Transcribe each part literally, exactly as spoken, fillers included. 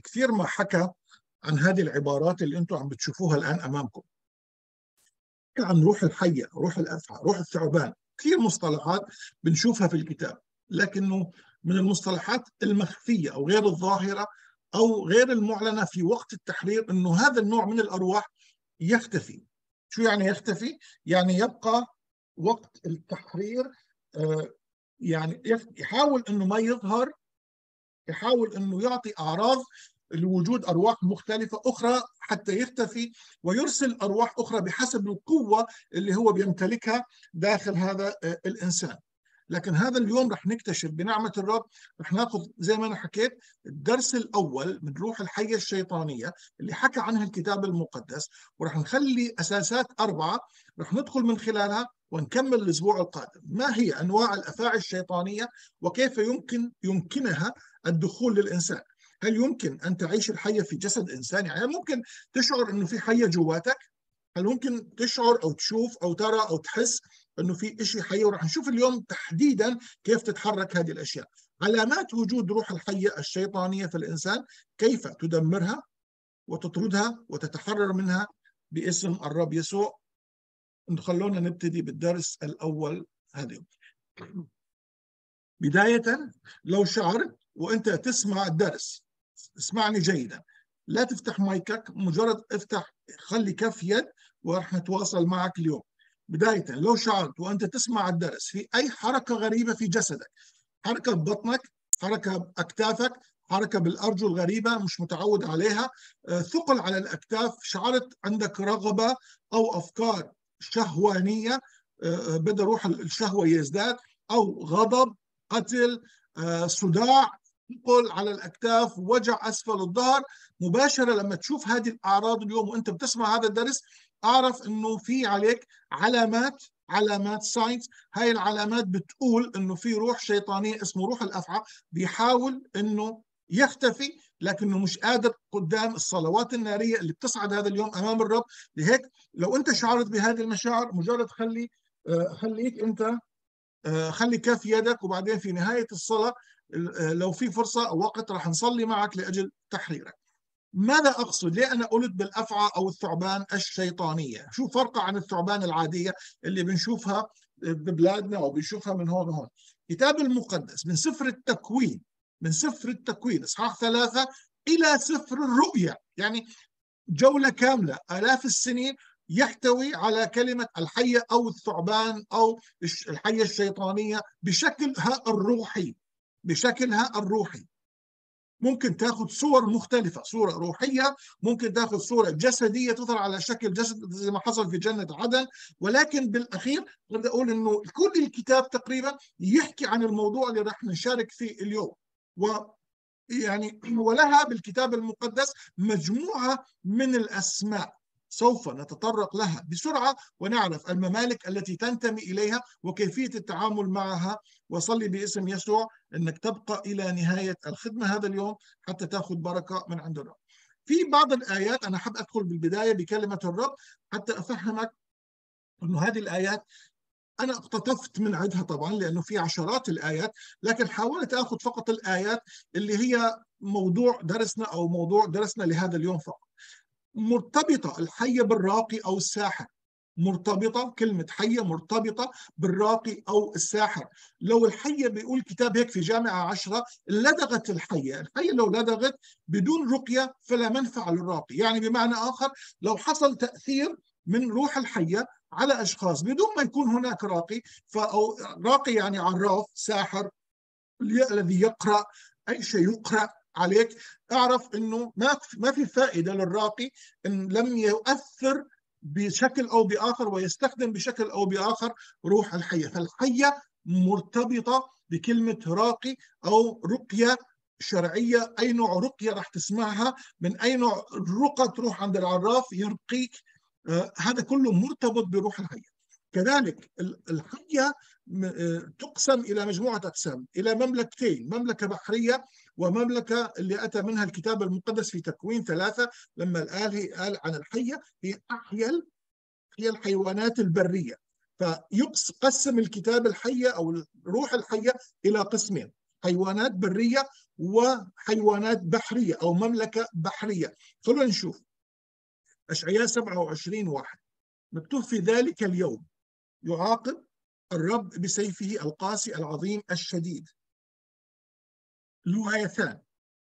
كثير ما حكى عن هذه العبارات اللي انتم عم بتشوفوها الآن أمامكم. عن روح الحية، روح الأفعى، روح الثعبان، كثير مصطلحات بنشوفها في الكتاب، لكنه من المصطلحات المخفية أو غير الظاهرة أو غير المعلنة في وقت التحرير، أنه هذا النوع من الأرواح يختفي. شو يعني يختفي؟ يعني يبقى وقت التحرير، آه يعني يحاول أنه ما يظهر، يحاول أنه يعطي أعراض لوجود أرواح مختلفة أخرى حتى يختفي، ويرسل أرواح أخرى بحسب القوة اللي هو بيمتلكها داخل هذا الإنسان. لكن هذا اليوم رح نكتشف بنعمة الرب، رح ناخذ زي ما أنا حكيت الدرس الأول من روح الحية الشيطانية اللي حكى عنها الكتاب المقدس، ورح نخلي أساسات أربعة رح ندخل من خلالها ونكمل الأسبوع القادم. ما هي أنواع الأفاعي الشيطانية وكيف يمكن يمكنها الدخول للإنسان؟ هل يمكن أن تعيش الحية في جسد إنسان؟ يعني هل ممكن تشعر أنه في حية جواتك؟ هل ممكن تشعر أو تشوف أو ترى أو تحس أنه في شيء حي؟ ورح نشوف اليوم تحديدا كيف تتحرك هذه الأشياء. علامات وجود روح الحية الشيطانية في الإنسان، كيف تدمرها وتطردها وتتحرر منها باسم الرب يسوع. خلونا نبتدي بالدرس الأول هذا. بداية، لو شعرت وأنت تسمع الدرس، اسمعني جيدا، لا تفتح مايكك، مجرد افتح، خلي كف يد ورح نتواصل معك اليوم. بداية، لو شعرت وأنت تسمع الدرس في أي حركة غريبة في جسدك، حركة ببطنك، حركة بأكتافك، حركة بالأرجل غريبة مش متعود عليها، ثقل على الأكتاف، شعرت عندك رغبة أو أفكار شهوانية، بدأ روح الشهوة يزداد، أو غضب، قتل، صداع، ثقل على الأكتاف، وجع أسفل الظهر، مباشرة لما تشوف هذه الأعراض اليوم وأنت بتسمع هذا الدرس، أعرف أنه في عليك علامات، علامات ساينز. هاي العلامات بتقول انه في روح شيطانيه اسمه روح الافعى بيحاول انه يختفي، لكنه مش قادر قدام الصلوات الناريه اللي بتصعد هذا اليوم امام الرب. لهيك لو انت شعرت بهذه المشاعر، مجرد خلي خليك انت خلي كف يدك، وبعدين في نهايه الصلاه لو في فرصه او وقت راح نصلي معك لاجل تحريرك. ماذا أقصد؟ ليه أنا قلت بالأفعى أو الثعبان الشيطانية؟ شو فرقها عن الثعبان العادية اللي بنشوفها ببلادنا أو بنشوفها من هون وهون؟ الكتاب المقدس من سفر التكوين، من سفر التكوين إصحاح ثلاثة إلى سفر الرؤيا، يعني جولة كاملة آلاف السنين، يحتوي على كلمة الحية أو الثعبان أو الحية الشيطانية بشكلها الروحي، بشكلها الروحي. ممكن تاخذ صور مختلفة، صورة روحية، ممكن تاخذ صورة جسدية تظهر على شكل جسد زي ما حصل في جنة عدن، ولكن بالأخير بدي أقول إنه كل الكتاب تقريبا يحكي عن الموضوع اللي راح نشارك فيه اليوم. و يعني ولها بالكتاب المقدس مجموعة من الأسماء سوف نتطرق لها بسرعة ونعرف الممالك التي تنتمي إليها وكيفية التعامل معها. وصلي باسم يسوع أنك تبقى إلى نهاية الخدمة هذا اليوم حتى تأخذ بركة من عند الرب. في بعض الآيات أنا حاب أدخل بالبداية بكلمة الرب حتى أفهمك أنه هذه الآيات أنا اقتطفت من عدها طبعا لأنه في عشرات الآيات، لكن حاولت أخذ فقط الآيات اللي هي موضوع درسنا أو موضوع درسنا لهذا اليوم فقط. مرتبطة الحية بالراقي أو الساحر، مرتبطة كلمة حية مرتبطة بالراقي أو الساحر. لو الحية بيقول كتاب هيك في جامعة عشرة، لدغت الحية، الحية لو لدغت بدون رقية فلا منفعة للراقي. يعني بمعنى آخر، لو حصل تأثير من روح الحية على أشخاص بدون ما يكون هناك راقي، فأو راقي يعني عراف، ساحر، الذي يقرأ أي شيء يقرأ عليك، اعرف انه ما ما في فائده للراقي ان لم يؤثر بشكل او باخر ويستخدم بشكل او باخر روح الحيه. فالحيه مرتبطه بكلمه راقي او رقيه شرعيه. اي نوع رقيه راح تسمعها، من اي نوع رقى تروح عند العراف يرقيك، آه هذا كله مرتبط بروح الحيه. كذلك الحيه تقسم إلى مجموعة أقسام، إلى مملكتين، مملكة بحرية ومملكة اللي أتى منها الكتاب المقدس في تكوين ثلاثة، لما قال قال عن الحية هي أحيا هي الحيوانات البرية. فيقسم الكتاب الحية أو روح الحية إلى قسمين، حيوانات برية وحيوانات بحرية أو مملكة بحرية. خلونا نشوف أشعياء سبعة وعشرين واحد، مكتوب في ذلك اليوم يعاقب الرب بسيفه القاسي العظيم الشديد لوايثان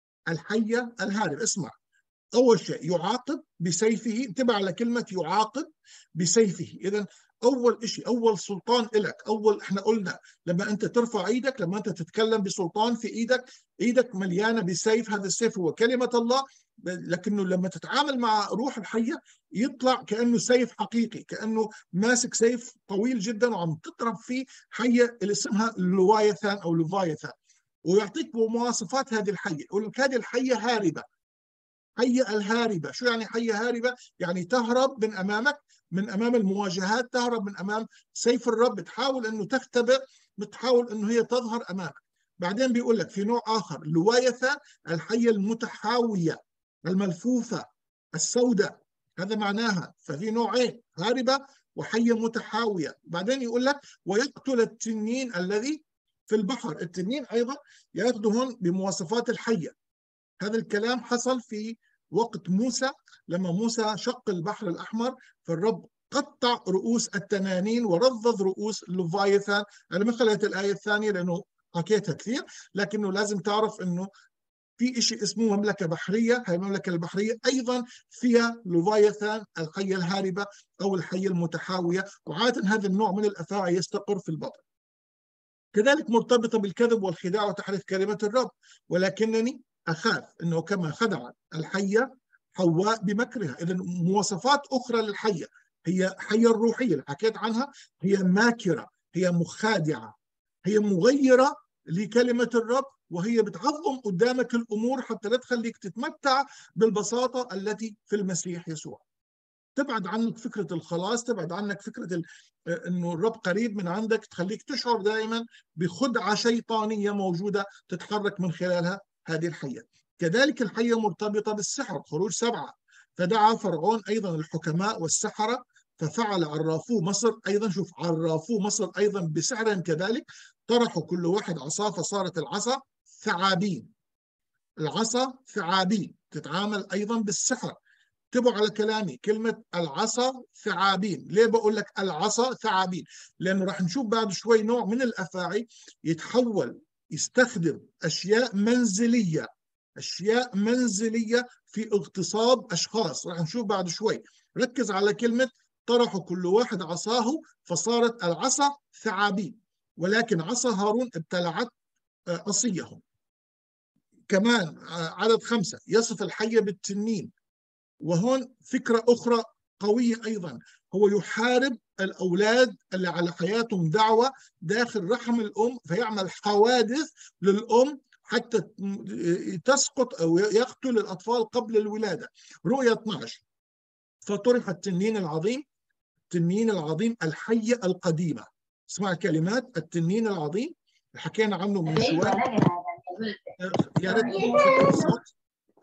الحية الهارب. اسمع، أول شيء يعاقب بسيفه، انتبه على كلمة يعاقب بسيفه. إذا أول شيء، أول سلطان لك، أول إحنا قلنا لما أنت ترفع إيدك، لما أنت تتكلم بسلطان في إيدك، إيدك مليانة بسيف، هذا السيف هو كلمة الله، لكنه لما تتعامل مع روح الحية يطلع كأنه سيف حقيقي، كأنه ماسك سيف طويل جدا وعم تضرب فيه حية اللي اسمها لوايثان أو لفايثان، ويعطيك مواصفات هذه الحية، يقول لك هذه الحية هاربة. حية الهاربة، شو يعني حية هاربة؟ يعني تهرب من أمامك، من أمام المواجهات، تهرب من أمام سيف الرب، بتحاول أنه تختبئ، بتحاول أنه هي تظهر أمامك. بعدين بيقول لك في نوع آخر، لوايثة الحية المتحاوية الملفوفة السوداء، هذا معناها. ففي نوعين، هاربة وحية متحاوية. بعدين يقول لك ويقتل التنين الذي في البحر. التنين أيضا يأخذ هون بمواصفات الحية. هذا الكلام حصل في وقت موسى، لما موسى شق البحر الأحمر، فالرب قطع رؤوس التنانين ورضض رؤوس اللوفايثان. أنا ما خليت الآية الثانية لأنه حكيتها كثير، لكنه لازم تعرف أنه في شيء اسمه مملكة بحرية، هاي المملكة البحرية أيضا فيها لوفايثان الحية الهاربة أو الحية المتحاوية، وعادة هذا النوع من الأفاعي يستقر في البطن. كذلك مرتبطة بالكذب والخداع وتحريف كلمة الرب. ولكنني أخاف أنه كما خدعت الحية حواء بمكرها. إذن مواصفات أخرى للحية، هي حية الروحية اللي حكيت عنها، هي ماكرة، هي مخادعة، هي مغيرة لكلمة الرب، وهي بتعظم قدامك الأمور حتى لا تخليك تتمتع بالبساطة التي في المسيح يسوع. تبعد عنك فكرة الخلاص، تبعد عنك فكرة ال... أنه الرب قريب من عندك، تخليك تشعر دائما بخدعة شيطانية موجودة تتحرك من خلالها هذه الحية. كذلك الحية مرتبطة بالسحر. خروج سبعة، فدعا فرعون أيضا الحكماء والسحرة ففعل عرافو مصر. أيضا شوف، عرافو مصر أيضا بسحر كذلك، طرحوا كل واحد عصا فصارت العصا ثعابين. العصا ثعابين تتعامل أيضا بالسحر. انتبهوا على كلامي، كلمة العصا ثعابين. ليه بقول لك العصا ثعابين؟ لأنه راح نشوف بعد شوي نوع من الأفاعي يتحول، يستخدم أشياء منزلية، أشياء منزلية في اغتصاب أشخاص. راح نشوف بعد شوي. ركز على كلمة طرحوا كل واحد عصاه فصارت العصا ثعابين. ولكن عصا هارون ابتلعت عصيهم. كمان عدد خمسة يصف الحية بالتنين. وهون فكرة أخرى قوية أيضا، هو يحارب الأولاد اللي على حياتهم دعوة داخل رحم الأم، فيعمل حوادث للأم حتى تسقط أو يقتل الأطفال قبل الولادة. رؤية اثناشر، فطرح التنين العظيم. التنين العظيم الحية القديمة. اسمع الكلمات، التنين العظيم حكينا عنه من شوي. يا ريت تخفف الصوت.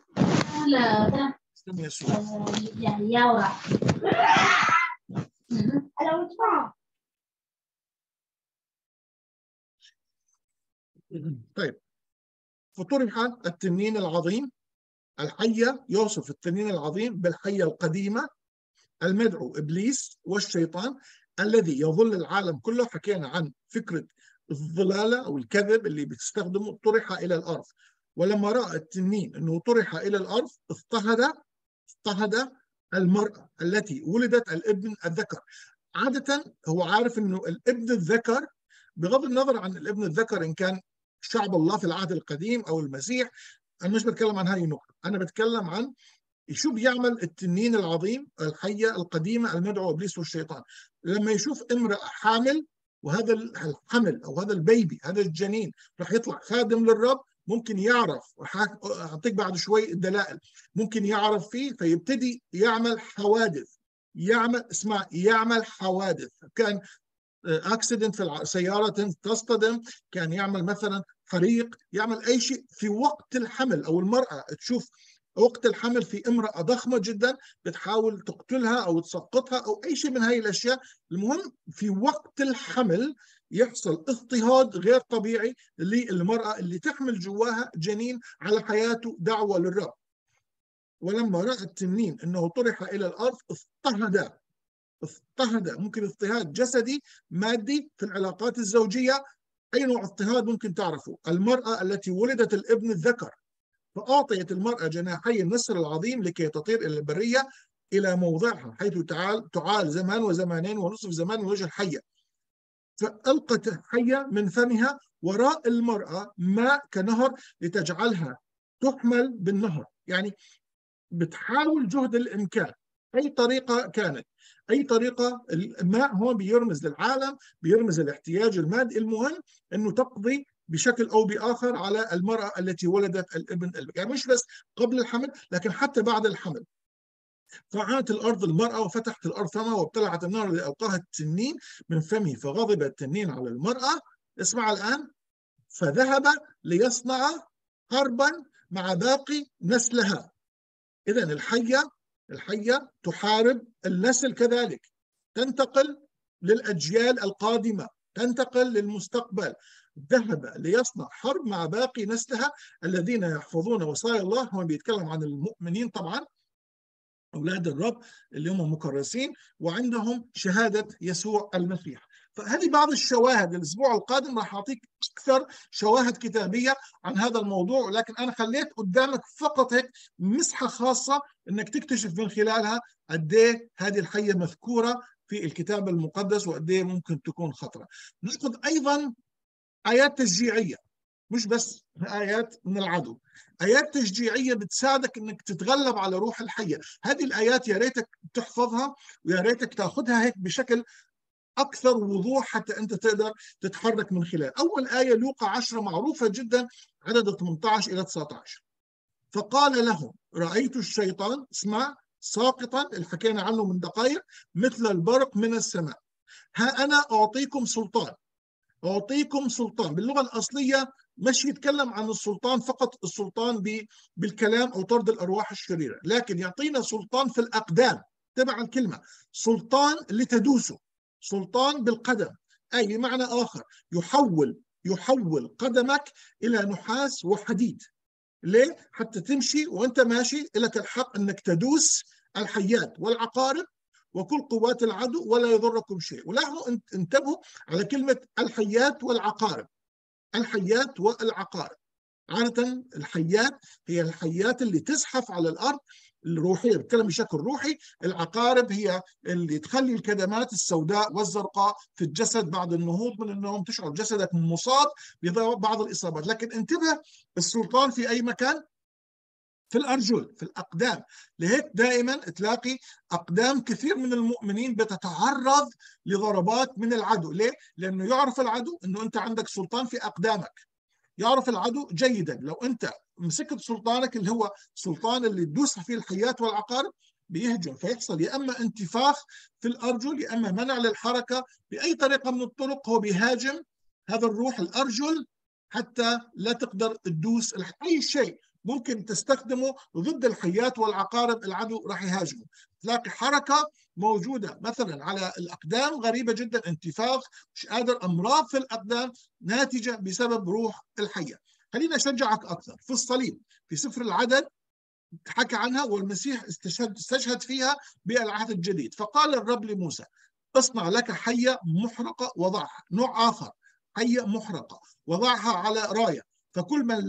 طيب، فطرح التنين العظيم الحية، يوصف التنين العظيم بالحية القديمة المدعو إبليس والشيطان الذي يظل العالم كله. حكينا عن فكرة الضلالة أو الكذب اللي بتستخدمه، طرح إلى الأرض. ولما رأى التنين أنه طرح إلى الأرض اضطهد اضطهد المرأة التي ولدت الابن الذكر. عادة هو عارف أنه الابن الذكر، بغض النظر عن الابن الذكر إن كان شعب الله في العهد القديم أو المسيح، أنا مش بتكلم عن هذه النقطة، أنا بتكلم عن شو بيعمل التنين العظيم الحية القديمة المدعو إبليس والشيطان. لما يشوف امرأة حامل، وهذا الحمل أو هذا البيبي، هذا الجنين رح يطلع خادم للرب، ممكن يعرف، أعطيك بعد شوي الدلائل، ممكن يعرف فيه فيبتدي يعمل حوادث. يعمل، اسمع، يعمل حوادث. كان اكسيدنت في السيارة تصطدم، كان يعمل مثلا حريق، يعمل أي شيء في وقت الحمل. أو المرأة تشوف وقت الحمل في امرأة ضخمة جدا بتحاول تقتلها أو تسقطها أو أي شيء من هذه الأشياء. المهم في وقت الحمل يحصل اضطهاد غير طبيعي للمرأة اللي تحمل جواها جنين على حياته دعوة للرب. ولما رأى التنين أنه طرح إلى الأرض اضطهد اضطهد ممكن اضطهاد جسدي مادي في العلاقات الزوجية. أي نوع اضطهاد ممكن تعرفه؟ المرأة التي ولدت الابن الذكر، فأعطيت المرأة جناحي النسر العظيم لكي تطير إلى البرية إلى موضعها حيث تعال تعال زمان وزمانين ونصف زمان من وجه الحية. فألقت الحية من فمها وراء المرأة ماء كنهر لتجعلها تحمل بالنهر. يعني بتحاول جهد الإمكان أي طريقة كانت، أي طريقة. الماء هون بيرمز للعالم، بيرمز الاحتياج المادي. المهم أنه تقضي بشكل أو بآخر على المرأة التي ولدت الابن البكر، يعني مش بس قبل الحمل لكن حتى بعد الحمل. فعانت الأرض المرأة وفتحت الأرض فمها وابتلعت النار الذي ألقاها التنين من فمه، فغضب التنين على المرأة. اسمع الآن، فذهب ليصنع حربا مع باقي نسلها. إذا الحية الحية تحارب النسل كذلك، تنتقل للأجيال القادمة، تنتقل للمستقبل. ذهب ليصنع حرب مع باقي نسلها الذين يحفظون وصايا الله. هو بيتكلم عن المؤمنين طبعا، أولاد الرب اللي هم مكرسين وعندهم شهادة يسوع المسيح. فهذه بعض الشواهد. الأسبوع القادم راح أعطيك أكثر شواهد كتابية عن هذا الموضوع، لكن أنا خليت قدامك فقط هيك مسحة خاصة أنك تكتشف من خلالها قد إيه هذه الحية مذكورة في الكتاب المقدس وقد إيه ممكن تكون خطرة. نأخذ أيضا آيات تشجيعية، مش بس آيات من العدو، آيات تشجيعية بتساعدك أنك تتغلب على روح الحية. هذه الآيات يا ريتك تحفظها ويا ريتك تأخذها هيك بشكل أكثر وضوح حتى أنت تقدر تتحرك من خلال. أول آية لوقا عشرة معروفة جدا، عدد ثمانية عشر إلى تسعة عشر. فقال لهم رأيت الشيطان، اسمع، ساقطا اللي حكينا عنه من دقائق، مثل البرق من السماء. ها أنا أعطيكم سلطان. أعطيكم سلطان باللغة الأصلية مش يتكلم عن السلطان فقط، السلطان بالكلام أو طرد الأرواح الشريرة، لكن يعطينا سلطان في الأقدام تبع الكلمة، سلطان لتدوسه، سلطان بالقدم. أي بمعنى آخر يحول يحول قدمك إلى نحاس وحديد. ليه؟ حتى تمشي وأنت ماشي لك الحق أنك تدوس الحيات والعقارب وكل قوات العدو ولا يضركم شيء. ولاحظوا انتبهوا على كلمة الحيات والعقارب. الحيات والعقارب، عادة الحيات هي الحيات اللي تزحف على الأرض الروحية، بتكلم بشكل روحي. العقارب هي اللي تخلي الكدمات السوداء والزرقاء في الجسد بعد النهوض من النوم، تشعر جسدك مصاب ببعض الإصابات. لكن انتبه، السلطان في أي مكان؟ في الأرجل، في الأقدام. لهيك دائما تلاقي أقدام كثير من المؤمنين بتتعرض لضربات من العدو. ليه؟ لأنه يعرف العدو أنه أنت عندك سلطان في أقدامك. يعرف العدو جيدا لو أنت مسكت سلطانك اللي هو سلطان اللي تدوس فيه الحيات والعقارب بيهجم، فيحصل يا أما انتفاخ في الأرجل يا أما منع للحركة. بأي طريقة من الطرق هو بيهاجم هذا الروح الأرجل حتى لا تقدر تدوس أي شيء ممكن تستخدمه ضد الحيات والعقارب. العدو راح يهاجمه. تلاقي حركة موجودة مثلا على الأقدام غريبة جدا، انتفاخ، مش قادر، أمراض في الأقدام ناتجة بسبب روح الحية. خلينا أشجعك أكثر في الصليب في سفر العدد حكى عنها، والمسيح استشهد, استشهد فيها بالعهد الجديد. فقال الرب لموسى اصنع لك حية محرقة وضعها، نوع آخر، حية محرقة وضعها على راية، فكل من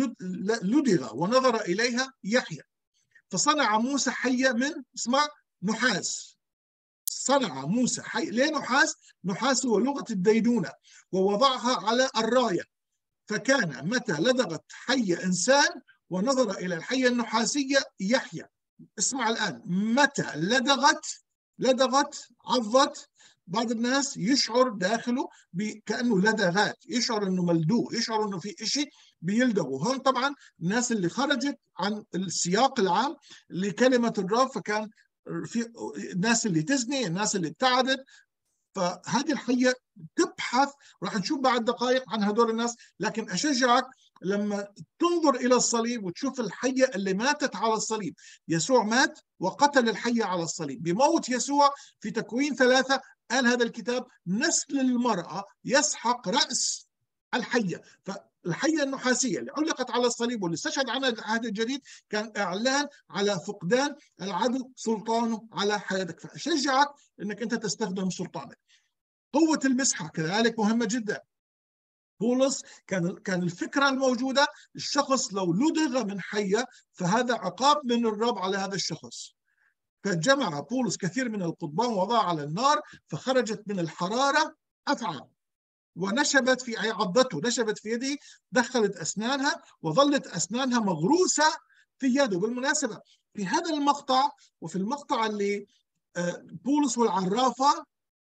لدغ ونظر إليها يحيى. فصنع موسى حية من، اسمع، نحاس. صنع موسى حي. ليه نحاس؟ نحاس هو لغة الديدونة. ووضعها على الراية، فكان متى لدغت حية إنسان ونظر إلى الحية النحاسية يحيى. اسمع الآن، متى لدغت لدغت عضت، بعض الناس يشعر داخله كأنه لدغات، يشعر أنه ملدوغ، يشعر أنه في إشي بيلدغوا. هون طبعا الناس اللي خرجت عن السياق العام لكلمة الرب، فكان في الناس اللي تزني، الناس اللي ابتعدت. فهذه الحية تبحث، راح نشوف بعد دقائق عن هدول الناس. لكن أشجعك لما تنظر إلى الصليب وتشوف الحية اللي ماتت على الصليب. يسوع مات وقتل الحية على الصليب. بموت يسوع في تكوين ثلاثة قال هذا الكتاب نسل المرأة يسحق رأس الحية. فالحية النحاسية اللي علقت على الصليب واللي استشهد عنها العهد الجديد كان إعلان على فقدان العدو سلطانه على حياتك. فأشجعك أنك أنت تستخدم سلطانك. قوة المسحة كذلك مهمة جدا. بولس كان كان الفكرة الموجودة، الشخص لو لدغ من حية فهذا عقاب من الرب على هذا الشخص. فجمع بولس كثير من القضبان وضع على النار، فخرجت من الحرارة أفعى ونشبت في عضته، نشبت في يده، دخلت أسنانها وظلت أسنانها مغروسة في يده. بالمناسبة في هذا المقطع وفي المقطع اللي بولس والعرافة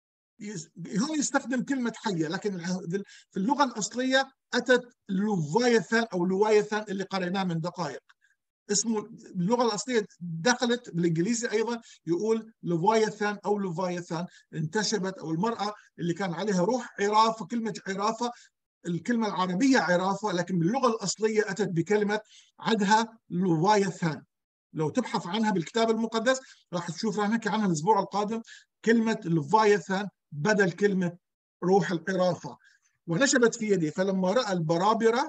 هون يستخدم كلمة حية، لكن في اللغة الأصلية أتت لوفايثان أو لوايثان اللي قرأناه من دقائق. اسمه باللغة الأصلية دخلت بالإنجليزي أيضا يقول لوفايثان أو لوفايثان، انتشبت، أو المرأة اللي كان عليها روح عرافة. كلمة عرافة الكلمة العربية عرافة، لكن باللغة الأصلية أتت بكلمة عدها لوفايثان. لو تبحث عنها بالكتاب المقدس راح تشوف، راح نحكي عنها الأسبوع القادم، كلمة لوفايثان بدل كلمة روح العرافة. ونشبت في يدي، فلما رأى البرابرة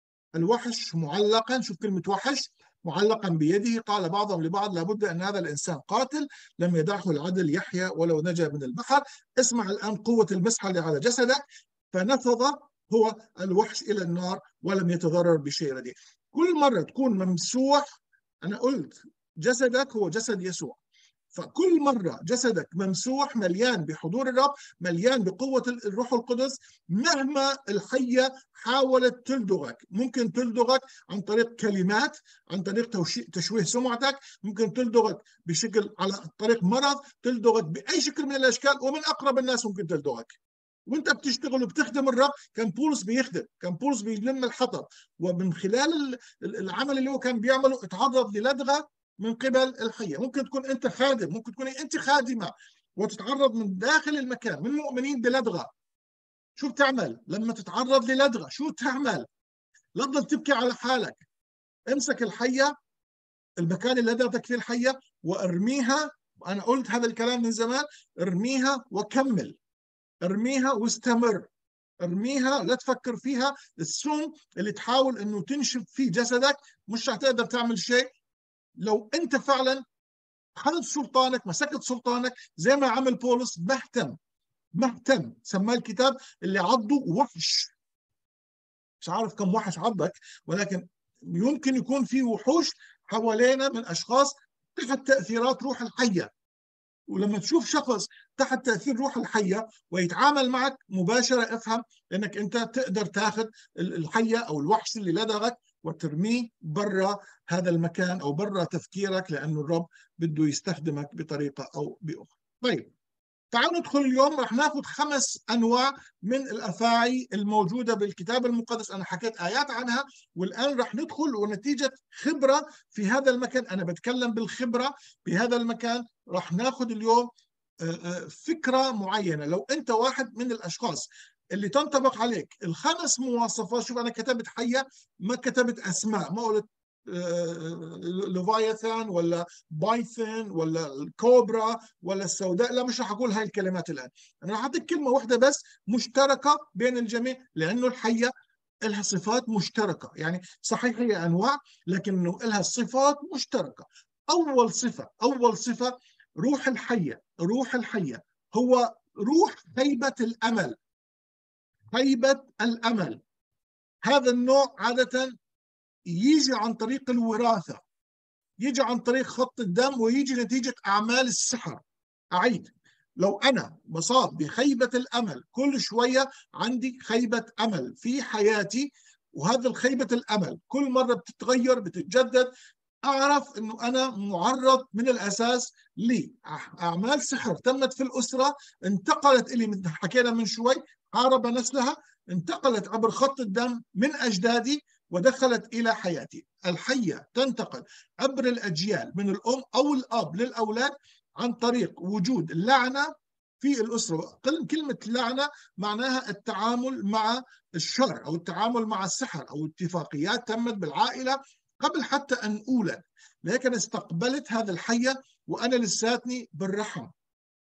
الوحش معلقا، شوف كلمة وحش، معلقا بيده، قال بعضهم لبعض لابد أن هذا الإنسان قاتل، لم يدعه العدل يحيى ولو نجا من البحر. اسمع الآن قوة المسحة اللي على جسدك. فنفض هو الوحش إلى النار ولم يتضرر بشيء رديء. كل مرة تكون ممسوح، أنا قلت جسدك هو جسد يسوع، فكل مرة جسدك ممسوح مليان بحضور الرب، مليان بقوة الروح القدس، مهما الحية حاولت تلدغك، ممكن تلدغك عن طريق كلمات، عن طريق تشويه سمعتك، ممكن تلدغك بشكل على طريق مرض، تلدغك بأي شكل من الأشكال، ومن أقرب الناس ممكن تلدغك. وانت بتشتغل وبتخدم الرب. كان بولس بيخدم، كان بولس بيلم الحطب، ومن خلال العمل اللي هو كان بيعمله اتعرض للدغة من قبل الحية. ممكن تكون انت خادم، ممكن تكون انت خادمة وتتعرض من داخل المكان من مؤمنين بلدغة. شو بتعمل لما تتعرض للدغة؟ شو تعمل؟ لا تضل تبكي على حالك، امسك الحية، المكان اللي لدغتك فيه الحية، وارميها. انا قلت هذا الكلام من زمان، ارميها وكمل، ارميها واستمر، ارميها لا تفكر فيها. السم اللي تحاول انه تنشف فيه جسدك مش رح تقدر تعمل شيء لو انت فعلا اخذت سلطانك، مسكت سلطانك زي ما عمل بولس. مهتم مهتم سماه الكتاب اللي عضه وحش. مش عارف كم وحش عضك، ولكن يمكن يكون في وحوش حوالينا من اشخاص تحت تاثيرات روح الحيه. ولما تشوف شخص تحت تأثير روح الحية ويتعامل معك مباشرة، افهم انك انت تقدر تاخذ الحية او الوحش اللي لدغك وترميه برا هذا المكان او برا تفكيرك، لانه الرب بده يستخدمك بطريقة او باخرى. طيب تعالوا ندخل اليوم. رح ناخذ خمس انواع من الافاعي الموجوده بالكتاب المقدس. انا حكيت ايات عنها، والان رح ندخل ونتيجه خبره في هذا المكان، انا بتكلم بالخبره بهذا المكان، رح ناخذ اليوم فكره معينه. لو انت واحد من الاشخاص اللي تنطبق عليك الخمس مواصفات، شوف انا كتبت حيه ما كتبت اسماء، ما قلت لوفايثان ولا بايثون ولا الكوبرا ولا السوداء، لا مش رح اقول هاي الكلمات الان. انا رح اعطيك كلمه واحده بس مشتركه بين الجميع، لانه الحيه لها صفات مشتركه. يعني صحيح هي انواع لكنه لها صفات مشتركه. اول صفه اول صفه روح الحيه. روح الحيه هو روح هيبه الامل. هيبه الامل هذا النوع عاده يجي عن طريق الوراثة، يجي عن طريق خط الدم، ويجي نتيجة أعمال السحر. أعيد، لو أنا مصاب بخيبة الأمل، كل شوية عندي خيبة أمل في حياتي، وهذا الخيبة الأمل كل مرة بتتغير بتتجدد، أعرف أنه أنا معرض من الأساس لأعمال سحر تمت في الأسرة، انتقلت إلي مثل حكينا من شوي، حارب نسلها، انتقلت عبر خط الدم من أجدادي ودخلت إلى حياتي. الحية تنتقل عبر الأجيال من الأم أو الأب للأولاد عن طريق وجود اللعنة في الأسرة. كلمة لعنة معناها التعامل مع الشر أو التعامل مع السحر أو اتفاقيات تمت بالعائلة قبل حتى أن أولد، لكن استقبلت هذا الحية وأنا لساتني بالرحم.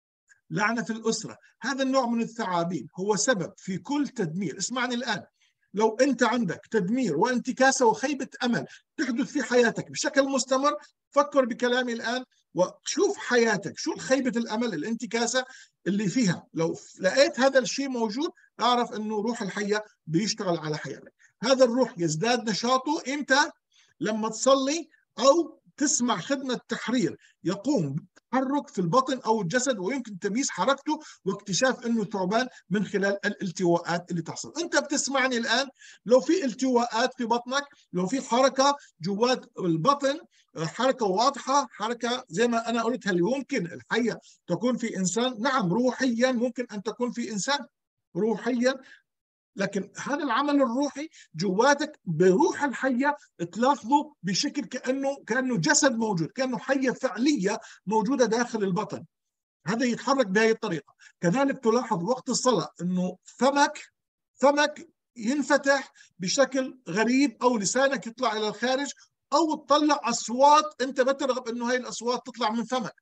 لعنة في الأسرة. هذا النوع من الثعابين هو سبب في كل تدمير. اسمعني الآن، لو أنت عندك تدمير وانتكاسة وخيبة أمل تحدث في حياتك بشكل مستمر، فكر بكلامي الآن وشوف حياتك شو خيبة الأمل الانتكاسة اللي فيها. لو لقيت هذا الشيء موجود، أعرف أنه روح الحية بيشتغل على حياتك. هذا الروح يزداد نشاطه إمتى؟ لما تصلي أو تسمع خدمة تحرير يقوم بتحرك في البطن أو الجسد، ويمكن تمييز حركته واكتشاف أنه ثعبان من خلال الالتواءات اللي تحصل. أنت بتسمعني الآن، لو في التواءات في بطنك، لو في حركة جوات البطن، حركة واضحة، حركة زي ما أنا قلت، هل يمكن الحية تكون في إنسان؟ نعم، روحيا ممكن أن تكون في إنسان روحيا، لكن هذا العمل الروحي جواتك بروح الحية تلاحظه بشكل كأنه كأنه جسد موجود، كأنه حية فعلية موجودة داخل البطن. هذا يتحرك بهذه الطريقة. كذلك تلاحظ وقت الصلاة أنه فمك فمك ينفتح بشكل غريب، أو لسانك يطلع إلى الخارج، أو تطلع أصوات أنت بترغب أنه هاي الأصوات تطلع من فمك.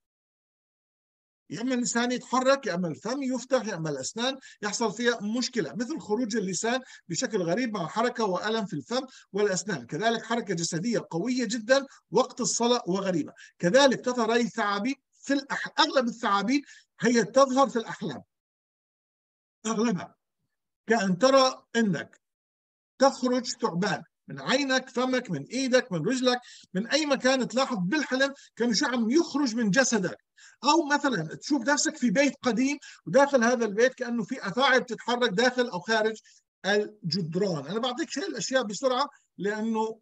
يا اما اللسان يتحرك، يا اما الفم يفتح، يا اما الاسنان يحصل فيها مشكله، مثل خروج اللسان بشكل غريب مع حركه والم في الفم والاسنان. كذلك حركه جسديه قويه جدا وقت الصلاه وغريبه. كذلك تظهر هذه الثعابين في الأح... اغلب الثعابين هي تظهر في الاحلام. اغلبها كأن ترى انك تخرج ثعبان من عينك، فمك، من ايدك، من رجلك، من اي مكان. تلاحظ بالحلم كانه شيء عم يخرج من جسدك. او مثلا تشوف نفسك في بيت قديم، وداخل هذا البيت كانه في افاعي بتتحرك داخل او خارج الجدران. انا بعطيك هاي الاشياء بسرعه لانه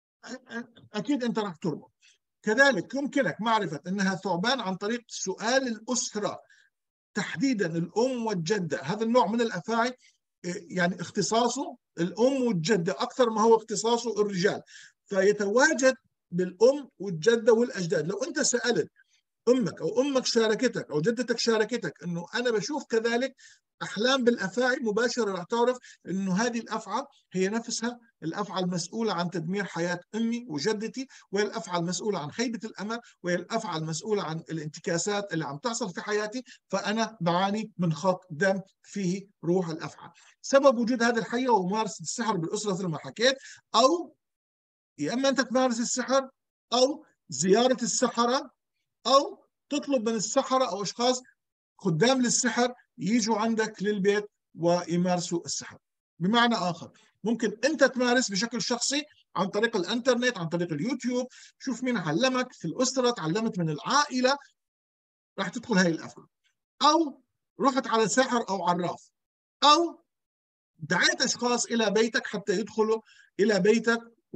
اكيد انت راح تربط. كذلك يمكنك معرفه انها ثعبان عن طريق سؤال الاسره، تحديدا الام والجده. هذا النوع من الافاعي يعني اختصاصه الام والجده اكثر ما هو اختصاصه الرجال، فيتواجد بالام والجده والاجداد. لو انت سالت امك او امك شاركتك او جدتك شاركتك انه انا بشوف كذلك احلام بالافاعي، مباشره راح تعرف انه هذه الافعى هي نفسها الافعى المسؤوله عن تدمير حياه امي وجدتي، وهي الافعى المسؤوله عن خيبه الامل، وهي الافعى المسؤوله عن الانتكاسات اللي عم تحصل في حياتي. فانا بعاني من خط دم فيه روح الافعى. سبب وجود هذه الحيه وممارسه السحر بالاسره مثل ما حكيت، او يا اما انت تمارس السحر، او زياره السحره، أو تطلب من السحرة أو أشخاص خدام للسحر يجوا عندك للبيت ويمارسوا السحر. بمعنى آخر، ممكن أنت تمارس بشكل شخصي عن طريق الإنترنت، عن طريق اليوتيوب، شوف مين علمك في الأسرة، تعلمت من العائلة، راح تدخل هاي الأفعال. أو رحت على ساحر أو عراف، أو دعيت أشخاص إلى بيتك حتى يدخلوا إلى بيتك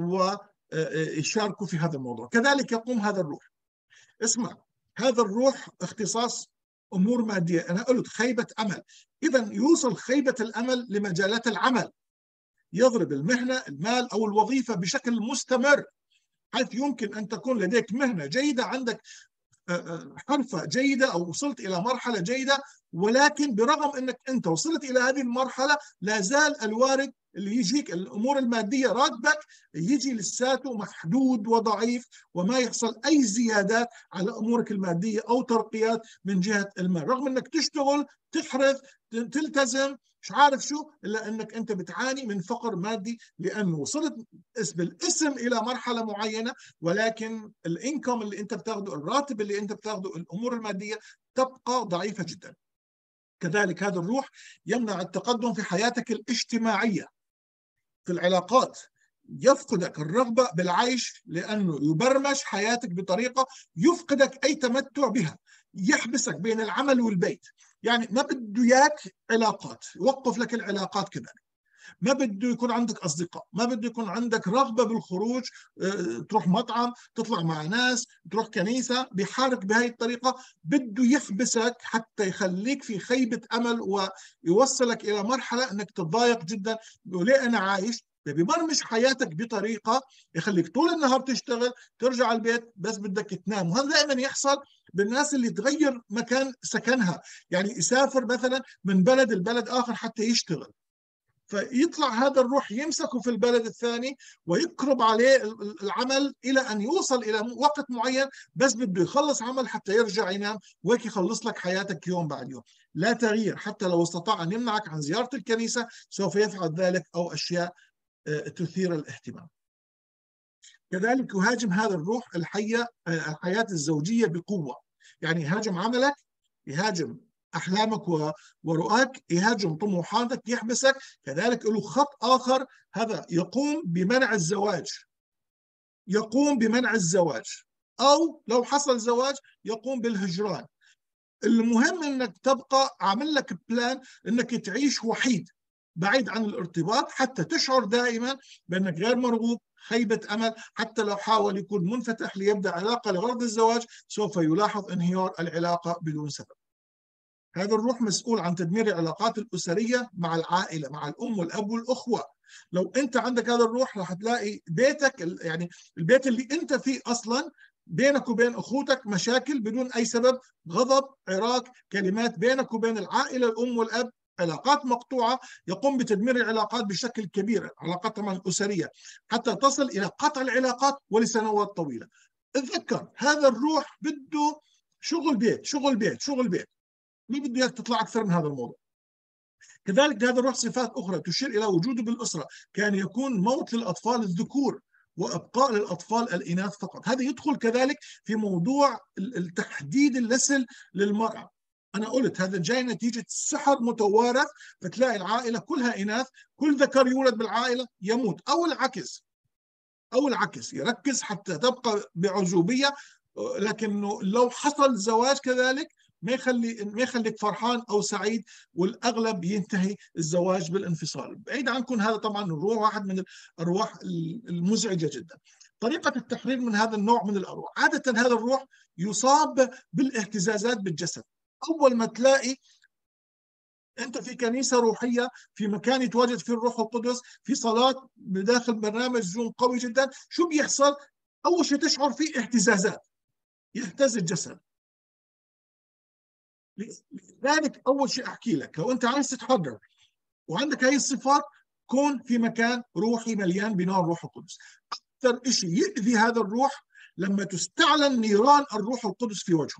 ويشاركوا في هذا الموضوع. كذلك يقوم هذا الروح. اسمع، هذا الروح اختصاص امور ماديه. انا قلت خيبه امل، اذا يوصل خيبه الامل لمجالات العمل، يضرب المهنه، المال او الوظيفه بشكل مستمر، حيث يمكن ان تكون لديك مهنه جيده، عندك حرفه جيده او وصلت الى مرحله جيده، ولكن برغم انك انت وصلت الى هذه المرحله لا زال الوارد اللي يجيك الامور الماديه راتبك يجي لساته محدود وضعيف، وما يحصل اي زيادات على امورك الماديه او ترقيات من جهه المال، رغم انك تشتغل، تحرث، تلتزم، مش عارف شو، الا انك انت بتعاني من فقر مادي، لانه وصلت بالاسم الى مرحله معينه، ولكن الانكم اللي انت بتاخده، الراتب اللي انت بتاخده، الامور الماديه تبقى ضعيفه جدا. كذلك هذا الروح يمنع التقدم في حياتك الاجتماعيه، في العلاقات، يفقدك الرغبه بالعيش، لانه يبرمج حياتك بطريقه يفقدك اي تمتع بها، يحبسك بين العمل والبيت. يعني ما بده اياك علاقات، يوقف لك العلاقات كذلك. ما بده يكون عندك أصدقاء، ما بده يكون عندك رغبة بالخروج، تروح مطعم، تطلع مع ناس، تروح كنيسة، بيحارك بهاي الطريقة. بده يحبسك حتى يخليك في خيبة أمل، ويوصلك إلى مرحلة أنك تتضايق جدا. وليه أنا عايش؟ بيبرمج حياتك بطريقة يخليك طول النهار تشتغل، ترجع البيت بس بدك تنام. وهذا دائما يحصل بالناس اللي تغير مكان سكنها، يعني يسافر مثلا من بلد لبلد آخر حتى يشتغل. فيطلع هذا الروح يمسكه في البلد الثاني ويقرب عليه العمل إلى أن يوصل إلى وقت معين، بس بده يخلص عمل حتى يرجع ينام، وهيك يخلص لك حياتك يوم بعد يوم. لا تغيير، حتى لو استطاع أن يمنعك عن زيارة الكنيسة سوف يفعل ذلك، أو أشياء تثير الاهتمام. كذلك يهاجم هذا الروح الحية الحياة الزوجية بقوة، يعني يهاجم عملك، يهاجم أحلامك ورؤاك، يهاجم طموحاتك، يحبسك. كذلك له خط آخر، هذا يقوم بمنع الزواج، يقوم بمنع الزواج، أو لو حصل زواج يقوم بالهجران. المهم أنك تبقى عامل لك بلان أنك تعيش وحيد بعيد عن الارتباط، حتى تشعر دائما بأنك غير مرغوب، خيبة أمل. حتى لو حاول يكون منفتح ليبدأ علاقة لغرض الزواج، سوف يلاحظ انهيار العلاقة بدون سبب. هذا الروح مسؤول عن تدمير العلاقات الأسرية مع العائلة، مع الأم والأب والأخوة. لو أنت عندك هذا الروح راح تلاقي بيتك، يعني البيت اللي أنت فيه أصلا، بينك وبين أخوتك مشاكل بدون أي سبب، غضب، عراك، كلمات بينك وبين العائلة الأم والأب، علاقات مقطوعة. يقوم بتدمير العلاقات بشكل كبير، علاقات طبعا الأسرية، حتى تصل إلى قطع العلاقات ولسنوات طويلة. اتذكر هذا الروح بده شغل بيت شغل بيت شغل بيت، ما بده اياك تطلع اكثر من هذا الموضوع. كذلك هذا الروح صفات اخرى تشير الى وجوده بالاسره، كان يكون موت للاطفال الذكور وابقاء للاطفال الاناث فقط. هذا يدخل كذلك في موضوع التحديد النسل للمراه. انا قلت هذا جاي نتيجه سحر متوارث، فتلاقي العائله كلها اناث، كل ذكر يولد بالعائله يموت، او العكس، او العكس يركز حتى تبقى بعزوبيه، لكنه لو حصل زواج كذلك ما يخلي ما يخليك فرحان او سعيد، والاغلب ينتهي الزواج بالانفصال. بعيد عنكم، هذا طبعا الروح واحد من الارواح المزعجه جدا. طريقه التحرير من هذا النوع من الارواح، عاده هذا الروح يصاب بالاهتزازات بالجسد. اول ما تلاقي انت في كنيسه روحيه، في مكان يتواجد فيه الروح القدس، في صلاه بداخل برنامج زوم قوي جدا، شو بيحصل؟ اول شيء تشعر فيه اهتزازات، يهتز الجسد. لذلك اول شيء احكي لك، لو انت عايز تتحرر وعندك هاي الصفات، كون في مكان روحي مليان بنار الروح القدس. اكثر شيء يؤذي هذا الروح لما تستعلن نيران الروح القدس في وجهه.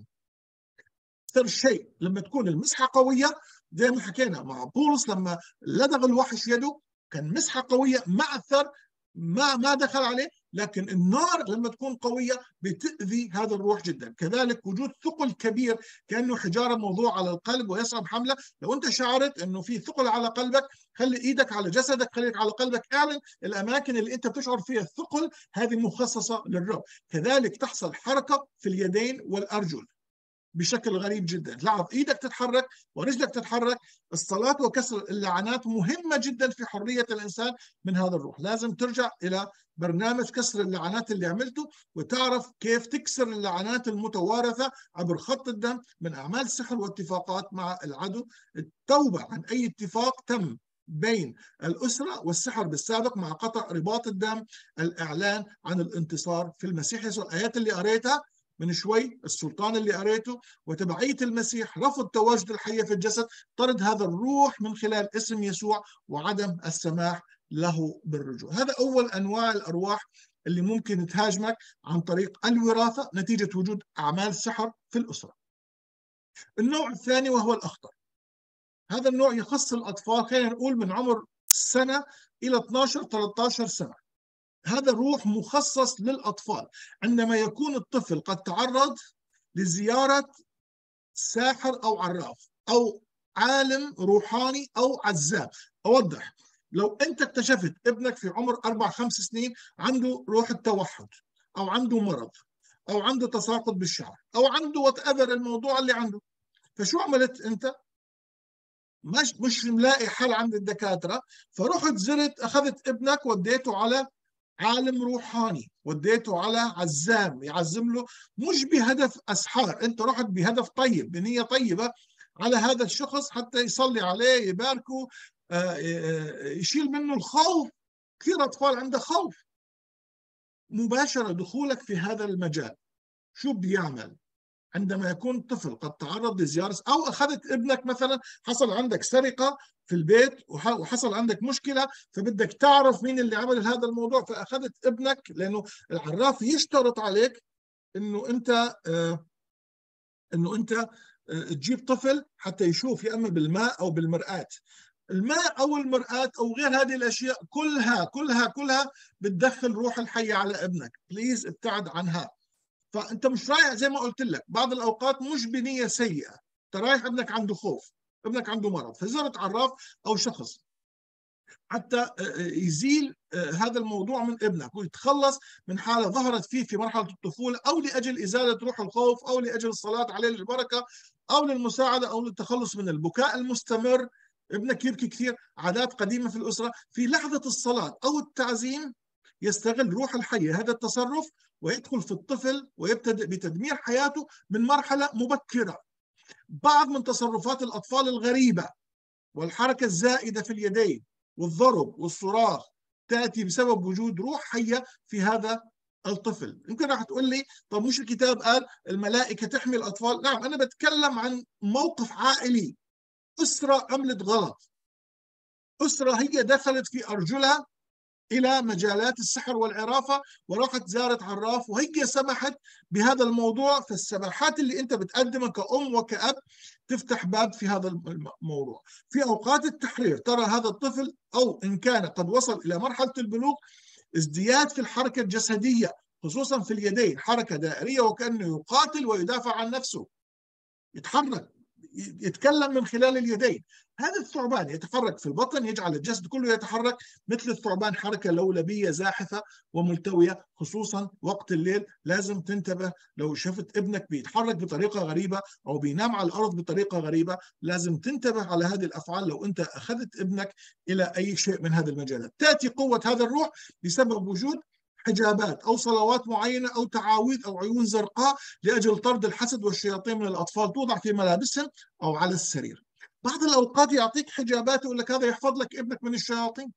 اكثر شيء لما تكون المسحه قويه، زي ما حكينا مع بولس لما لدغ الوحش يده، كان مسحه قويه ما اثر، ما ما دخل عليه، لكن النار لما تكون قويه بتاذي هذا الروح جدا. كذلك وجود ثقل كبير كانه حجاره موضوع على القلب ويصعب حمله. لو انت شعرت انه في ثقل على قلبك، خلي ايدك على جسدك، خليك على قلبك، اعلن الاماكن اللي انت بتشعر فيها الثقل، هذه مخصصه للرب. كذلك تحصل حركه في اليدين والارجل بشكل غريب جدا، لاحظ ايدك تتحرك ورجلك تتحرك. الصلاة وكسر اللعنات مهمة جدا في حرية الإنسان من هذا الروح. لازم ترجع إلى برنامج كسر اللعنات اللي عملته، وتعرف كيف تكسر اللعنات المتوارثة عبر خط الدم من أعمال السحر واتفاقات مع العدو. التوبة عن أي اتفاق تم بين الأسرة والسحر بالسابق، مع قطع رباط الدم، الإعلان عن الانتصار في المسيح يسوع. الآيات اللي قريتها من شوي، السلطان اللي قريته، وتبعية المسيح، رفض تواجد الحية في الجسد، طرد هذا الروح من خلال اسم يسوع، وعدم السماح له بالرجوع. هذا أول أنواع الأرواح اللي ممكن تهاجمك عن طريق الوراثة نتيجة وجود أعمال سحر في الأسرة. النوع الثاني وهو الأخطر، هذا النوع يخص الأطفال، خلينا نقول من عمر سنة إلى اثناشر ثلاثة عشر سنة. هذا الروح مخصص للأطفال. عندما يكون الطفل قد تعرض لزيارة ساحر أو عراف أو عالم روحاني أو عزاب. أوضح، لو أنت اكتشفت ابنك في عمر أربع خمس سنين عنده روح التوحد، أو عنده مرض، أو عنده تساقط بالشعر، أو عنده وات ايفر الموضوع اللي عنده، فشو عملت أنت؟ مش مش ملاقي حل عند الدكاترة، فرحت زرت أخذت ابنك وديته على عالم روحاني، وديته على عزام يعزم له، مش بهدف أسحار، أنت رحت بهدف طيب، بنية طيبة على هذا الشخص حتى يصلي عليه، يباركه، يشيل منه الخوف. كثير أطفال عنده خوف. مباشرة دخولك في هذا المجال شو بيعمل؟ عندما يكون طفل قد تعرض لزيارة أو أخذت ابنك مثلا، حصل عندك سرقة في البيت وحصل عندك مشكلة، فبدك تعرف مين اللي عمل هذا الموضوع، فأخذت ابنك، لأنه العراف يشترط عليك إنه أنت آه إنه أنت آه تجيب طفل حتى يشوف يا إما بالماء أو بالمرآة. الماء أو المرآة أو غير هذه الأشياء كلها كلها كلها بتدخل روح الحية على ابنك، بليز ابتعد عنها. فانت مش رايح زي ما قلت لك بعض الاوقات مش بنيه سيئه، انت رايح ابنك عنده خوف، ابنك عنده مرض، فزرت عراف او شخص حتى يزيل هذا الموضوع من ابنك ويتخلص من حاله ظهرت فيه في مرحله الطفوله، او لاجل ازاله روح الخوف، او لاجل الصلاه عليه للبركه، او للمساعده، او للتخلص من البكاء المستمر. ابنك يبكي كثير، عادات قديمه في الاسره، في لحظه الصلاه او التعزيم يستغل روح الحية هذا التصرف ويدخل في الطفل ويبتدئ بتدمير حياته من مرحلة مبكرة. بعض من تصرفات الأطفال الغريبة والحركة الزائدة في اليدين والضرب والصراخ تأتي بسبب وجود روح حية في هذا الطفل. يمكن راح تقول لي طب مش الكتاب قال الملائكة تحمي الأطفال؟ نعم، أنا بتكلم عن موقف عائلي، أسرة عملت غلط، أسرة هي دخلت في أرجلها إلى مجالات السحر والعرافة وراحت زارت عراف وهي سمحت بهذا الموضوع. فالسماحات اللي أنت بتقدمها كأم وكأب تفتح باب في هذا الموضوع. في أوقات التحرير ترى هذا الطفل أو إن كان قد وصل إلى مرحلة البلوغ ازدياد في الحركة الجسدية خصوصا في اليدين، حركة دائرية وكأنه يقاتل ويدافع عن نفسه، يتحرك، يتكلم من خلال اليدين. هذا الثعبان يتحرك في البطن يجعل الجسد كله يتحرك مثل الثعبان، حركة لولبية زاحفة وملتوية خصوصا وقت الليل. لازم تنتبه لو شفت ابنك بيتحرك بطريقة غريبة أو بينام على الأرض بطريقة غريبة، لازم تنتبه على هذه الأفعال لو أنت أخذت ابنك إلى أي شيء من هذه المجالات. تأتي قوة هذا الروح بسبب وجود حجابات أو صلوات معينة أو تعاويذ أو عيون زرقاء لأجل طرد الحسد والشياطين من الأطفال، توضع في ملابسهم أو على السرير. بعض الأوقات يعطيك حجابات يقول لك هذا يحفظ لك ابنك من الشياطين،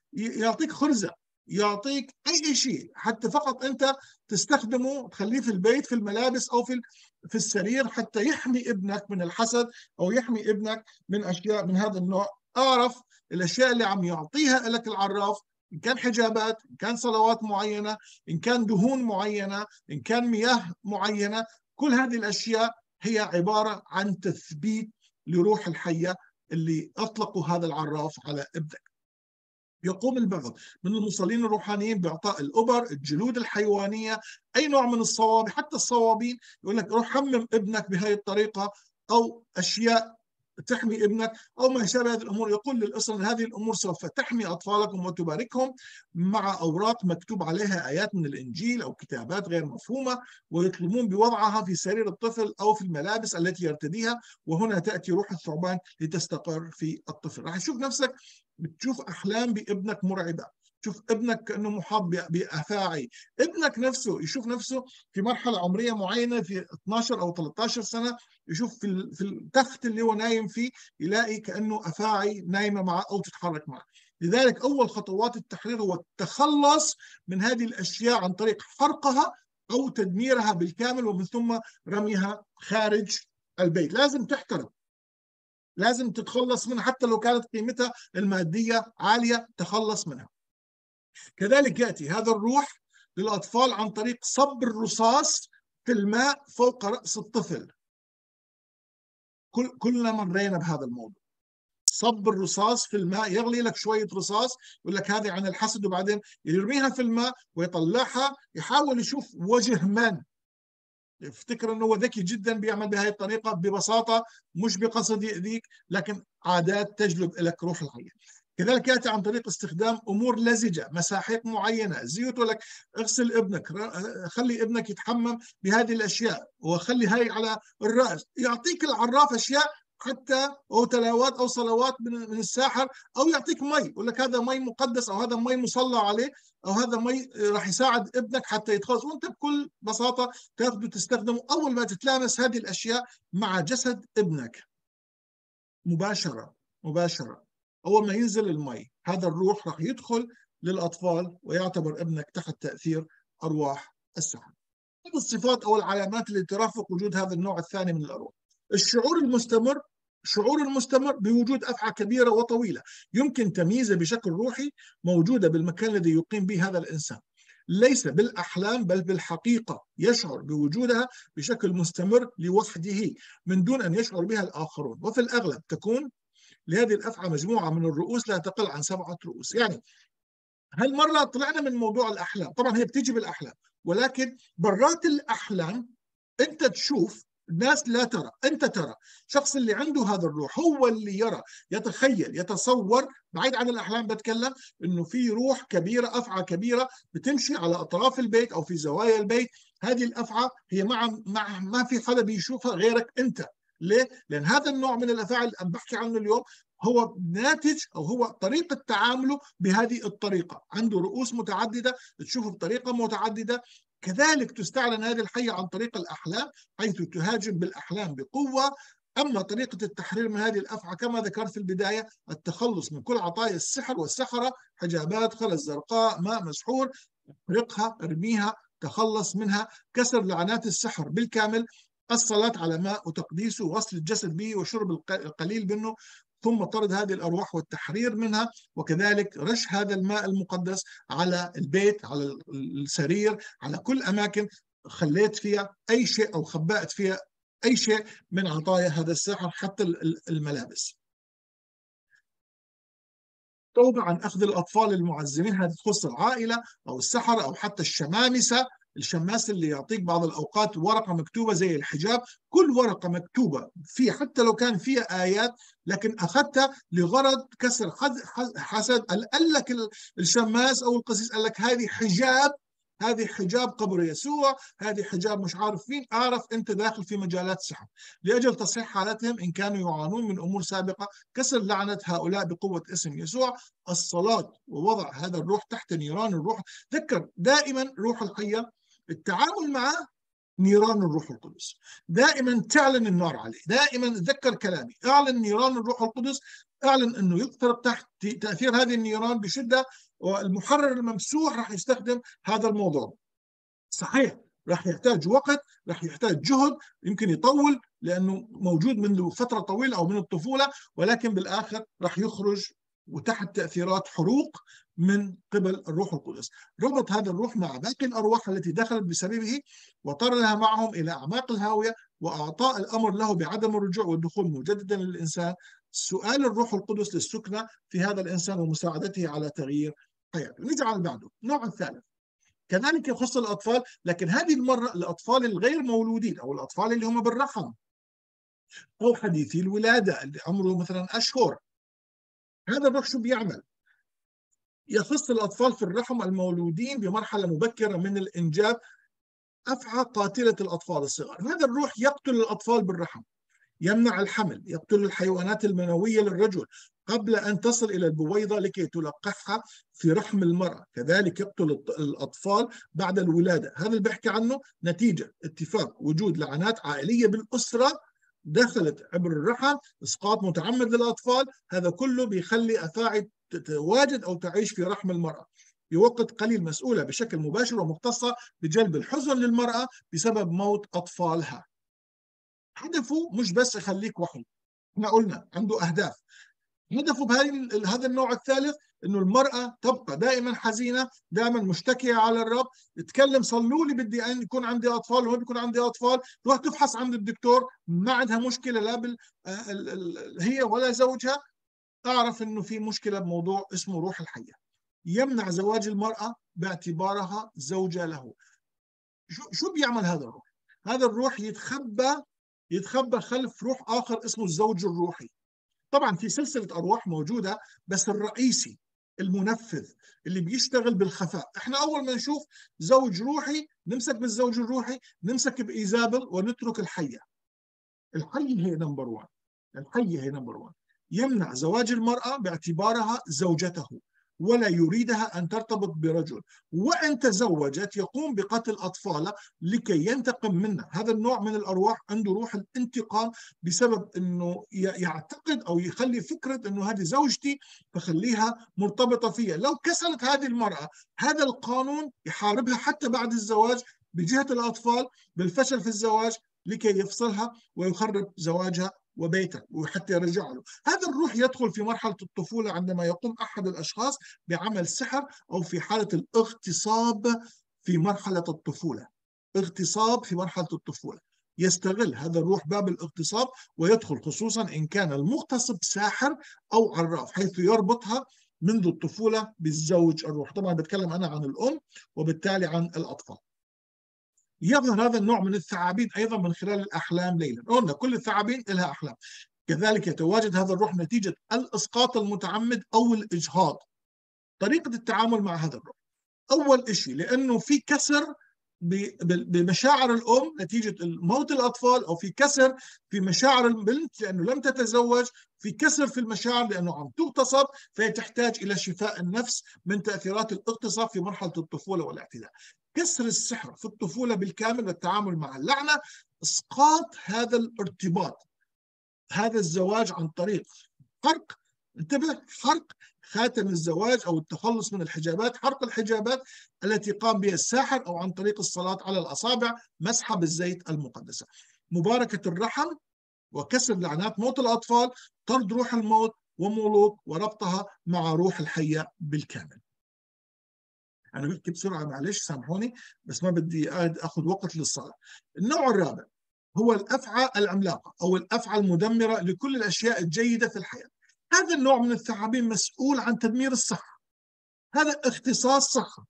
يعطيك خرزة، يعطيك أي شيء حتى فقط أنت تستخدمه، تخليه في البيت في الملابس أو في في السرير حتى يحمي ابنك من الحسد أو يحمي ابنك من أشياء من هذا النوع. أعرف الأشياء اللي عم يعطيها لك العراف، إن كان حجابات، إن كان صلوات معينة، إن كان دهون معينة، إن كان مياه معينة، كل هذه الأشياء هي عبارة عن تثبيت لروح الحية اللي أطلقوا هذا العراف على ابنك. يقوم البعض من المصلين الروحانيين بإعطاء الأبر، الجلود الحيوانية، أي نوع من الصوابي، حتى الصوابين، يقول لك روح حمم ابنك بهذه الطريقة، أو أشياء تحمي ابنك أو ما شابه هذه الأمور. يقول للأسرة أن هذه الأمور سوف تحمي أطفالكم وتباركهم، مع أوراق مكتوب عليها آيات من الإنجيل أو كتابات غير مفهومة، ويطلبون بوضعها في سرير الطفل أو في الملابس التي يرتديها، وهنا تأتي روح الثعبان لتستقر في الطفل. راح تشوف نفسك بتشوف أحلام بابنك مرعبة، تشوف ابنك كأنه محاط بأفاعي، ابنك نفسه يشوف نفسه في مرحلة عمرية معينة في اثناشر أو ثلاثة عشر سنة، يشوف في في التخت اللي هو نايم فيه يلاقي كأنه أفاعي نايمة معه أو تتحرك معه. لذلك أول خطوات التحرير هو التخلص من هذه الأشياء عن طريق حرقها أو تدميرها بالكامل ومن ثم رميها خارج البيت. لازم تحترق، لازم تتخلص منها حتى لو كانت قيمتها المادية عالية، تخلص منها. كذلك يأتي هذا الروح للأطفال عن طريق صب الرصاص في الماء فوق رأس الطفل. كل كلنا مرينا بهذا الموضوع، صب الرصاص في الماء، يغلي لك شوية رصاص يقول لك هذه عن الحسد، وبعدين يرميها في الماء ويطلعها يحاول يشوف وجه من، يفتكر انه هو ذكي جدا بيعمل بهذه الطريقه ببساطه مش بقصد يأذيك، لكن عادات تجلب لك روح الحية. كذلك ياتي عن طريق استخدام امور لزجه، مساحيق معينه، زيوت، لك اغسل ابنك، خلي ابنك يتحمم بهذه الاشياء وخلي هاي على الراس. يعطيك العراف اشياء حتى او تلاوات او صلوات من الساحر، او يعطيك مي يقول لك هذا مي مقدس او هذا مي مصلى عليه او هذا مي راح يساعد ابنك حتى يتخلص، وانت بكل بساطه تاخذه تستخدمه. اول ما تتلامس هذه الاشياء مع جسد ابنك مباشره مباشره، اول ما ينزل المي هذا الروح راح يدخل للاطفال ويعتبر ابنك تحت تاثير ارواح السحر. هذه الصفات أو العلامات اللي ترافق وجود هذا النوع الثاني من الأرواح. الشعور المستمر، شعور المستمر بوجود أفعى كبيرة وطويلة يمكن تمييزها بشكل روحي موجودة بالمكان الذي يقيم به هذا الإنسان، ليس بالأحلام بل بالحقيقة، يشعر بوجودها بشكل مستمر لوحده من دون أن يشعر بها الآخرون، وفي الأغلب تكون لهذه الأفعى مجموعة من الرؤوس لا تقل عن سبعة رؤوس. يعني هالمرة طلعنا من موضوع الأحلام، طبعا هي بتيجي بالأحلام، ولكن برات الأحلام أنت تشوف الناس لا ترى، أنت ترى. شخص اللي عنده هذا الروح هو اللي يرى، يتخيل، يتصور، بعيد عن الأحلام بتكلم، إنه في روح كبيرة، أفعى كبيرة بتمشي على أطراف البيت أو في زوايا البيت. هذه الأفعى هي مع, مع ما في حدا بيشوفها غيرك أنت. ليه؟ لأن هذا النوع من الأفعال اللي عم بحكي عنه اليوم هو ناتج أو هو طريقة تعامله بهذه الطريقة، عنده رؤوس متعددة تشوفه بطريقة متعددة. كذلك تستعلن هذه الحية عن طريق الأحلام، حيث تهاجم بالأحلام بقوة. أما طريقة التحرير من هذه الأفعى كما ذكرت في البداية، التخلص من كل عطايا السحر والسحرة، حجابات، خرز زرقاء، ماء مسحور، احرقها، ارميها، تخلص منها، كسر لعنات السحر بالكامل، الصلاة على ماء وتقديسه وغسل الجسد به وشرب القليل منه، ثم طرد هذه الأرواح والتحرير منها، وكذلك رش هذا الماء المقدس على البيت، على السرير، على كل أماكن خليت فيها أي شيء أو خبأت فيها أي شيء من عطايا هذا السحر، حتى الملابس. توبة عن أخذ الأطفال المعزمين، هذه تخص العائلة أو السحرة أو حتى الشمامسة. الشماس اللي يعطيك بعض الأوقات ورقة مكتوبة زي الحجاب، كل ورقة مكتوبة فيها حتى لو كان فيها آيات، لكن أخذتها لغرض كسر حسد. قال لك الشماس أو القسيس، قال لك هذه حجاب، هذه حجاب قبر يسوع، هذه حجاب مش عارف مين، أعرف أنت داخل في مجالات سحر. لأجل تصحيح حالتهم إن كانوا يعانون من أمور سابقة، كسر لعنة هؤلاء بقوة اسم يسوع، الصلاة ووضع هذا الروح تحت نيران الروح. تذكر دائما روح الحية التعامل معه نيران الروح القدس، دائما تعلن النار عليه، دائما تذكر كلامي، اعلن نيران الروح القدس، اعلن انه يقترب تحت تاثير هذه النيران بشده. والمحرر الممسوح راح يستخدم هذا الموضوع. صحيح راح يحتاج وقت، راح يحتاج جهد، يمكن يطول لانه موجود منذ فتره طويله او من الطفوله، ولكن بالاخر راح يخرج وتحت تاثيرات حروق من قبل الروح القدس. ربط هذا الروح مع باقي الارواح التي دخلت بسببه وطردها معهم الى اعماق الهاويه، واعطاء الامر له بعدم الرجوع والدخول مجددا للانسان. سؤال الروح القدس للسكنه في هذا الانسان ومساعدته على تغيير حياته. نيجي على بعده، النوع الثالث كذلك يخص الأطفال، لكن هذه المرة الأطفال الغير مولودين أو الأطفال اللي هم بالرحم أو حديثي الولادة اللي عمره مثلا أشهر. هذا الروح شو بيعمل؟ يخص الأطفال في الرحم المولودين بمرحلة مبكرة من الإنجاب، أفعى قاتلة الأطفال الصغار. هذا الروح يقتل الأطفال بالرحم، يمنع الحمل، يقتل الحيوانات المنوية للرجل قبل أن تصل إلى البويضة لكي تلقحها في رحم المرأة. كذلك يقتل الأطفال بعد الولادة. هذا اللي بحكي عنه نتيجة اتفاق وجود لعنات عائلية بالأسرة دخلت عبر الرحم، إسقاط متعمد للأطفال. هذا كله بيخلي أفاعي تتواجد أو تعيش في رحم المرأة بوقت قليل، مسؤولة بشكل مباشر ومختصة بجلب الحزن للمرأة بسبب موت أطفالها. هدفه مش بس يخليك وحيد، احنا قلنا عنده اهداف. هدفه بهذا هذا النوع الثالث انه المراه تبقى دائما حزينه، دائما مشتكيه على الرب، تتكلم صلوا لي بدي ان يكون عندي اطفال وما بيكون عندي اطفال، تروح تفحص عند الدكتور ما عندها مشكله لا بال هي ولا زوجها، اعرف انه في مشكله بموضوع اسمه روح الحيه. يمنع زواج المراه باعتبارها زوجه له. شو شو بيعمل هذا الروح؟ هذا الروح يتخبى يتخبى خلف روح آخر اسمه الزوج الروحي. طبعا في سلسلة أرواح موجودة، بس الرئيسي المنفذ اللي بيشتغل بالخفاء. احنا أول ما نشوف زوج روحي نمسك بالزوج الروحي، نمسك بإيزابل ونترك الحية. الحية هي نمبر وان، الحية هي نمبر وان. يمنع زواج المرأة باعتبارها زوجته ولا يريدها أن ترتبط برجل، وإن تزوجت يقوم بقتل أطفالها لكي ينتقم منها. هذا النوع من الأرواح عنده روح الانتقام بسبب أنه يعتقد أو يخلي فكرة أنه هذه زوجتي فخليها مرتبطة فيها. لو كسرت هذه المرأة هذا القانون يحاربها حتى بعد الزواج بجهة الأطفال بالفشل في الزواج لكي يفصلها ويخرب زواجها وبيته وحتى يرجع له. هذا الروح يدخل في مرحلة الطفولة عندما يقوم أحد الأشخاص بعمل سحر أو في حالة الاغتصاب في مرحلة الطفولة. اغتصاب في مرحلة الطفولة، يستغل هذا الروح باب الاغتصاب ويدخل، خصوصا إن كان المغتصب ساحر أو عراف، حيث يربطها منذ الطفولة بالزوج الروح. طبعا بتكلم أنا عن الأم وبالتالي عن الأطفال. يظهر هذا النوع من الثعابين أيضا من خلال الأحلام ليلا. قلنا كل الثعابين لها أحلام. كذلك يتواجد هذا الروح نتيجة الإسقاط المتعمد أو الإجهاض. طريقة التعامل مع هذا الروح، أول شيء لأنه في كسر بمشاعر الأم نتيجة موت الأطفال، أو في كسر في مشاعر البنت لأنه لم تتزوج، في كسر في المشاعر لأنه عم تغتصب، فهي تحتاج إلى شفاء النفس من تأثيرات الاغتصاب في مرحلة الطفولة والاعتداء. كسر السحر في الطفولة بالكامل والتعامل مع اللعنة، إسقاط هذا الارتباط، هذا الزواج عن طريق حرق، انتبه، حرق خاتم الزواج أو التخلص من الحجابات، حرق الحجابات التي قام بها الساحر، أو عن طريق الصلاة على الأصابع، مسحة بالزيت المقدسة. مباركة الرحم وكسر لعنات موت الأطفال، طرد روح الموت وملوك وربطها مع روح الحية بالكامل. أنا بحكي بسرعة معلش سامحوني، بس ما بدي أخذ وقت للصلاة. النوع الرابع هو الأفعى العملاقة أو الأفعى المدمرة لكل الأشياء الجيدة في الحياة. هذا النوع من الثعابين مسؤول عن تدمير الصحة، هذا اختصاص صحة،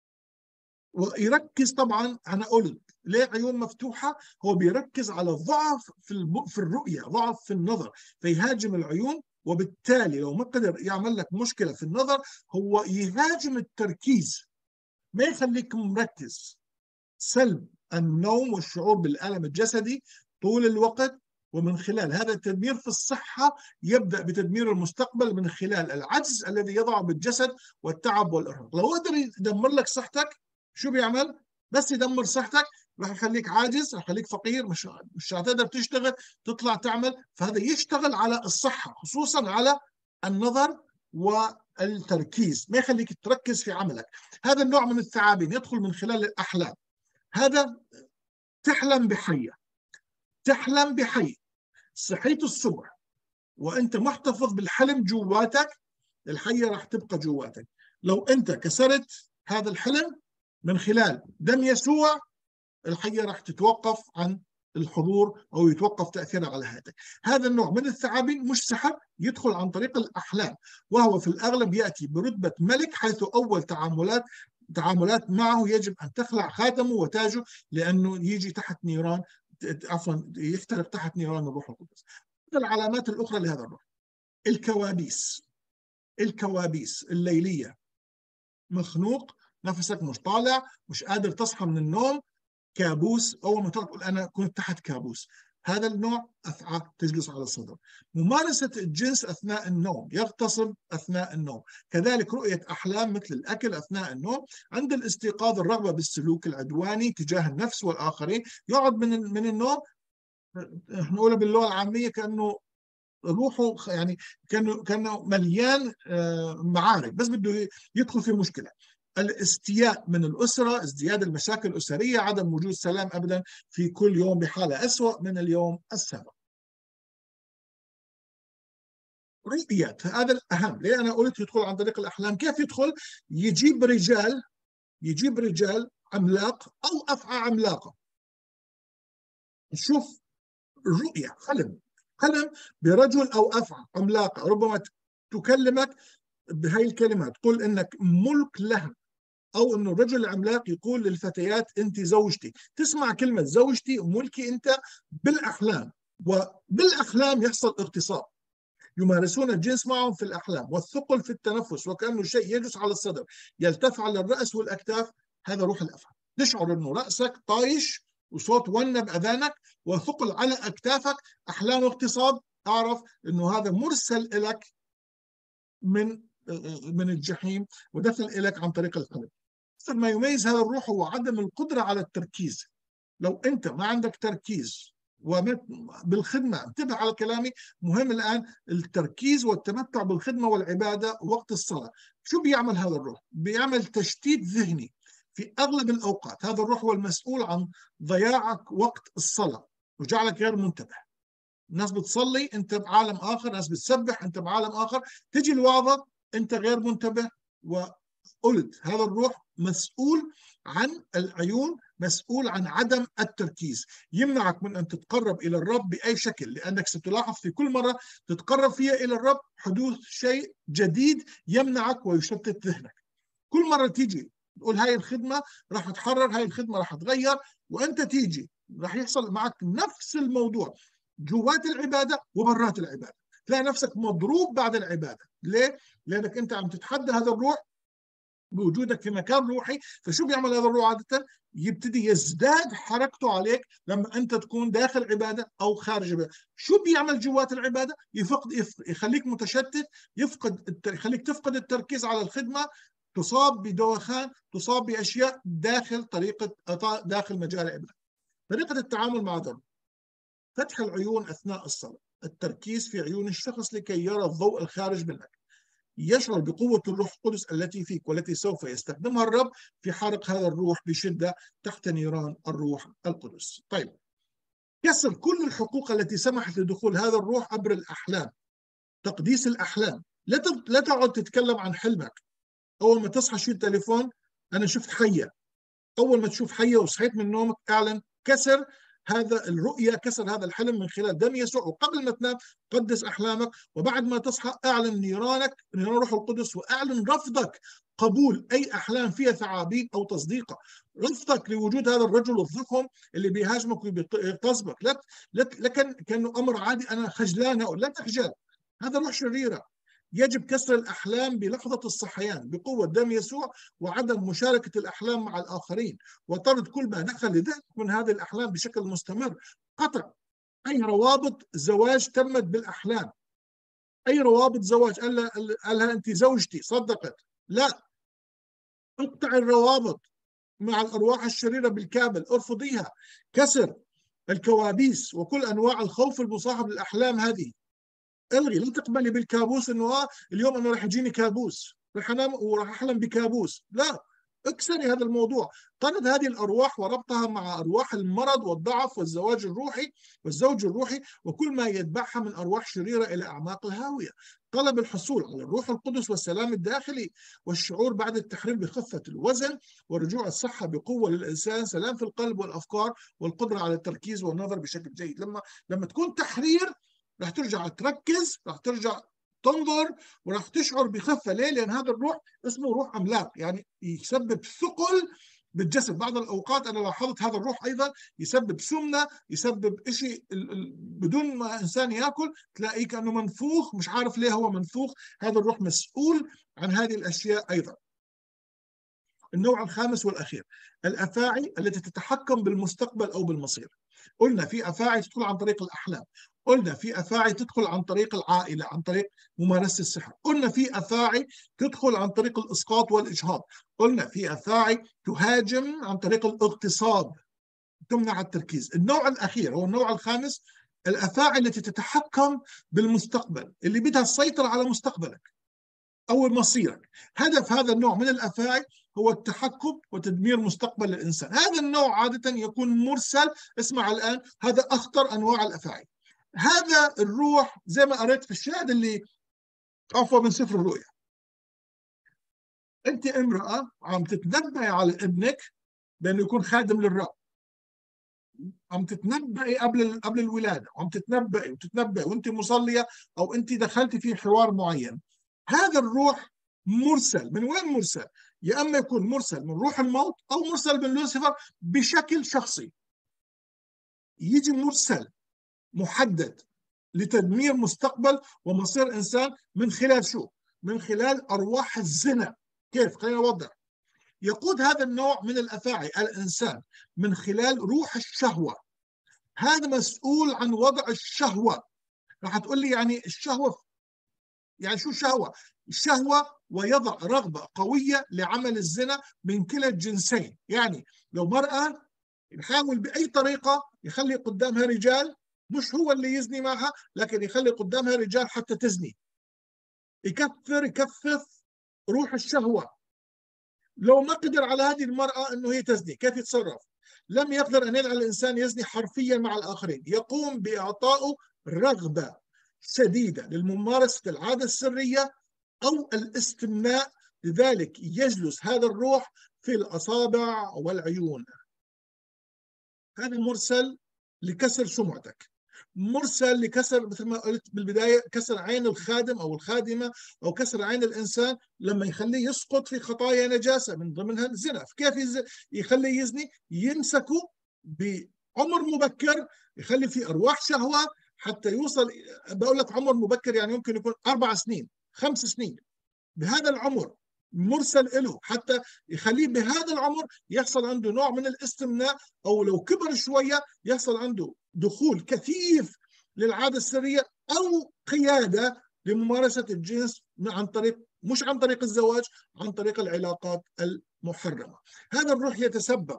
ويركز طبعا، أنا قلت ليه عيون مفتوحة، هو بيركز على ضعف في في الرؤية، ضعف في النظر، فيهاجم العيون، وبالتالي لو ما قدر يعمل لك مشكلة في النظر هو يهاجم التركيز، ما يخليك مركز. سلب النوم والشعور بالألم الجسدي طول الوقت، ومن خلال هذا التدمير في الصحة يبدأ بتدمير المستقبل من خلال العجز الذي يضعه بالجسد والتعب والإرهاق. لو قدر يدمر لك صحتك شو بيعمل؟ بس يدمر صحتك راح يخليك عاجز، راح يخليك فقير، مش مش هتقدر تشتغل تطلع تعمل. فهذا يشتغل على الصحة، خصوصا على النظر والتركيز، ما يخليك تركز في عملك. هذا النوع من الثعابين يدخل من خلال الأحلام. هذا تحلم بحية، تحلم بحية، صحيت الصبح وانت محتفظ بالحلم جواتك، الحية راح تبقى جواتك. لو انت كسرت هذا الحلم من خلال دم يسوع، الحية راح تتوقف عن الحضور أو يتوقف تأثيرها على حياتك. هذا النوع من الثعابين مش سحر، يدخل عن طريق الأحلام، وهو في الأغلب يأتي برتبة ملك، حيث أول تعاملات تعاملات معه يجب أن تخلع خاتمه وتاجه، لأنه يجي تحت نيران، عفوا يحترق تحت نيران الروح القدس. العلامات الأخرى لهذا الروح، الكوابيس، الكوابيس الليلية، مخنوق، نفسك مش طالع، مش قادر تصحى من النوم، كابوس، أول ما تقول أنا كنت تحت كابوس. هذا النوع أفعى تجلس على الصدر. ممارسة الجنس أثناء النوم، يغتصب أثناء النوم. كذلك رؤية أحلام مثل الأكل أثناء النوم. عند الاستيقاظ الرغبة بالسلوك العدواني تجاه النفس والآخرين، يقعد من من النوم، احنا نقولها باللغة العامية كأنه روحه يعني كانه كانه مليان معارك، بس بده يدخل في مشكله. الاستياء من الاسره، ازدياد المشاكل الاسريه، عدم وجود سلام ابدا، في كل يوم بحاله اسوء من اليوم السابق. رؤيات، هذا الاهم، ليه انا قلت يدخل عن طريق الاحلام. كيف يدخل؟ يجيب رجال، يجيب رجال عملاق او افعى عملاقه. نشوف الرؤيه، حلم، حلم برجل او افعى عملاقه، ربما تكلمك بهاي الكلمات، تقول انك ملك لها، او انه الرجل العملاق يقول للفتيات انت زوجتي، تسمع كلمه زوجتي وملكي انت بالاحلام، وبالاحلام يحصل اغتصاب. يمارسون الجنس معهم في الاحلام، والثقل في التنفس وكانه شيء يجلس على الصدر يلتف على الراس والاكتاف. هذا روح الافعى، تشعر انه راسك طايش وصوت ونه باذانك وثقل على اكتافك، احلام اغتصاب. اعرف انه هذا مرسل لك من من الجحيم ودخل إليك عن طريق القلب. ما يميز هذا الروح هو عدم القدرة على التركيز. لو أنت ما عندك تركيز بالخدمة، انتبه على كلامي، مهم الآن التركيز والتمتع بالخدمة والعبادة وقت الصلاة. شو بيعمل هذا الروح؟ بيعمل تشتيت ذهني، في أغلب الأوقات هذا الروح هو المسؤول عن ضياعك وقت الصلاة وجعلك غير منتبه. الناس بتصلي أنت بعالم آخر، ناس بتسبح أنت بعالم آخر، تجي الوعظة أنت غير منتبه. وقلت هذا الروح مسؤول عن العيون، مسؤول عن عدم التركيز، يمنعك من أن تتقرب إلى الرب بأي شكل، لأنك ستلاحظ في كل مرة تتقرب فيها إلى الرب حدوث شيء جديد يمنعك ويشتت ذهنك. كل مرة تيجي تقول هاي الخدمة راح تحرر، هاي الخدمة راح تغير، وأنت تيجي راح يحصل معك نفس الموضوع جوات العبادة وبرات العبادة، تلاقي نفسك مضروب بعد العبادة. ليه؟ لأنك أنت عم تتحدى هذا الروح بوجودك في مكان روحي. فشو بيعمل هذا الروح عادة؟ يبتدي يزداد حركته عليك لما أنت تكون داخل عبادة أو خارج عبادة. شو بيعمل جوات العبادة؟ يفقد يخليك متشتت، يفقد يخليك تفقد التركيز على الخدمة، تصاب بدوخان، تصاب بأشياء داخل طريقة داخل مجال العبادة. طريقة التعامل مع ذلك: فتح العيون أثناء الصلاة، التركيز في عيون الشخص لكي يرى الضوء الخارج منك، يشعر بقوة الروح القدس التي فيك والتي سوف يستخدمها الرب في حرق هذا الروح بشدة تحت نيران الروح القدس. طيب، كسر كل الحقوق التي سمحت لدخول هذا الروح عبر الأحلام، تقديس الأحلام. لا لا تقعد تتكلم عن حلمك. أول ما تصحى شو التليفون، أنا شفت حية. أول ما تشوف حية وصحيت من نومك اعلن كسر هذا الرؤية، كسر هذا الحلم من خلال دم يسوع. وقبل ما تنام قدس أحلامك، وبعد ما تصحى اعلن نيرانك، نيران روح القدس، واعلن رفضك قبول أي أحلام فيها ثعابين أو تصديقها، رفضك لوجود هذا الرجل الضخم اللي بيهاجمك وبيغتصبك. لا لكن كأنه أمر عادي، أنا خجلان. لا تخجل، هذا روح شريرة. يجب كسر الأحلام بلحظة الصحيان بقوة دم يسوع، وعدم مشاركة الأحلام مع الآخرين، وطرد كل ما دخل لذهنك من هذه الأحلام بشكل مستمر. قطع أي روابط زواج تمت بالأحلام، أي روابط زواج قال لها أنت زوجتي صدقت، لا، اقطع الروابط مع الأرواح الشريرة بالكامل، ارفضيها. كسر الكوابيس وكل أنواع الخوف المصاحب للأحلام هذه. الغي، لا تقبلي بالكابوس انه اه اليوم انا راح يجيني كابوس، راح انام وراح احلم بكابوس. لا، اكسري هذا الموضوع. طرد هذه الارواح وربطها مع ارواح المرض والضعف والزواج الروحي والزوج الروحي وكل ما يتبعها من ارواح شريره الى اعماق الهاويه. طلب الحصول على الروح القدس والسلام الداخلي والشعور بعد التحرير بخفه الوزن ورجوع الصحه بقوه للانسان، سلام في القلب والافكار والقدره على التركيز والنظر بشكل جيد. لما لما تكون تحرير راح ترجع تركز، راح ترجع تنظر، وراح تشعر بخفه. ليه؟ لان هذا الروح اسمه روح عملاق، يعني يسبب ثقل بالجسد. بعض الاوقات انا لاحظت هذا الروح ايضا يسبب سمنه، يسبب شيء بدون ما انسان ياكل تلاقيه كانه منفوخ، مش عارف ليه هو منفوخ. هذا الروح مسؤول عن هذه الاشياء ايضا. النوع الخامس والاخير: الافاعي التي تتحكم بالمستقبل او بالمصير. قلنا في افاعي تدخل عن طريق الاحلام، قلنا في افاعي تدخل عن طريق العائله، عن طريق ممارسه السحر، قلنا في افاعي تدخل عن طريق الاسقاط والاجهاض، قلنا في افاعي تهاجم عن طريق الاغتصاب، تمنع التركيز. النوع الاخير هو النوع الخامس: الافاعي التي تتحكم بالمستقبل، اللي بدها تسيطر على مستقبلك أو مصيرك. هدف هذا النوع من الأفاعي هو التحكم وتدمير مستقبل الإنسان. هذا النوع عادة يكون مرسل. اسمع الآن، هذا أخطر أنواع الأفاعي. هذا الروح زي ما قريت في الشاهد اللي عفوا من سفر الرؤيا، أنت امرأة عم تتنبأي على ابنك بأنه يكون خادم للرب، عم تتنبأي قبل قبل الولادة، وعم تتنبأي وتتنبأي وأنت مصلية أو أنت دخلتي في حوار معين. هذا الروح مرسل. من وين مرسل؟ يا اما يكون مرسل من روح الموت او مرسل من لوسيفر بشكل شخصي. يجي مرسل محدد لتدمير مستقبل ومصير انسان من خلال شو؟ من خلال ارواح الزنا. كيف؟ خلينا نوضح. يقود هذا النوع من الافاعي الانسان من خلال روح الشهوه. هذا مسؤول عن وضع الشهوه. راح تقول لي يعني الشهوه، يعني شو شهوة؟ الشهوة ويضع رغبة قوية لعمل الزنا من كلا الجنسين. يعني لو مرأة يحاول بأي طريقة يخلي قدامها رجال، مش هو اللي يزني معها لكن يخلي قدامها رجال حتى تزني، يكثر يكثف روح الشهوة. لو ما قدر على هذه المرأة أنه هي تزني، كيف يتصرف؟ لم يقدر أن يجعل الإنسان يزني حرفيا مع الآخرين، يقوم بإعطائه رغبة شديدة للممارسة العادة السرية أو الاستمناء، لذلك يجلس هذا الروح في الأصابع والعيون. هذا مرسل لكسر سمعتك، مرسل لكسر مثل ما قلت بالبداية، كسر عين الخادم أو الخادمة، أو كسر عين الإنسان لما يخليه يسقط في خطايا نجاسة من ضمنها الزنا. كيف يخليه يزني؟ يمسكه بعمر مبكر، يخلي فيه أرواح شهوة حتى يوصل، بقول لك عمر مبكر يعني يمكن يكون أربع سنين خمس سنين، بهذا العمر مرسل له حتى يخليه بهذا العمر يحصل عنده نوع من الاستمناء، أو لو كبر شوية يحصل عنده دخول كثيف للعادة السرية أو قيادة لممارسة الجنس عن طريق، مش عن طريق الزواج، عن طريق العلاقات المحرمة. هذا الروح يتسبب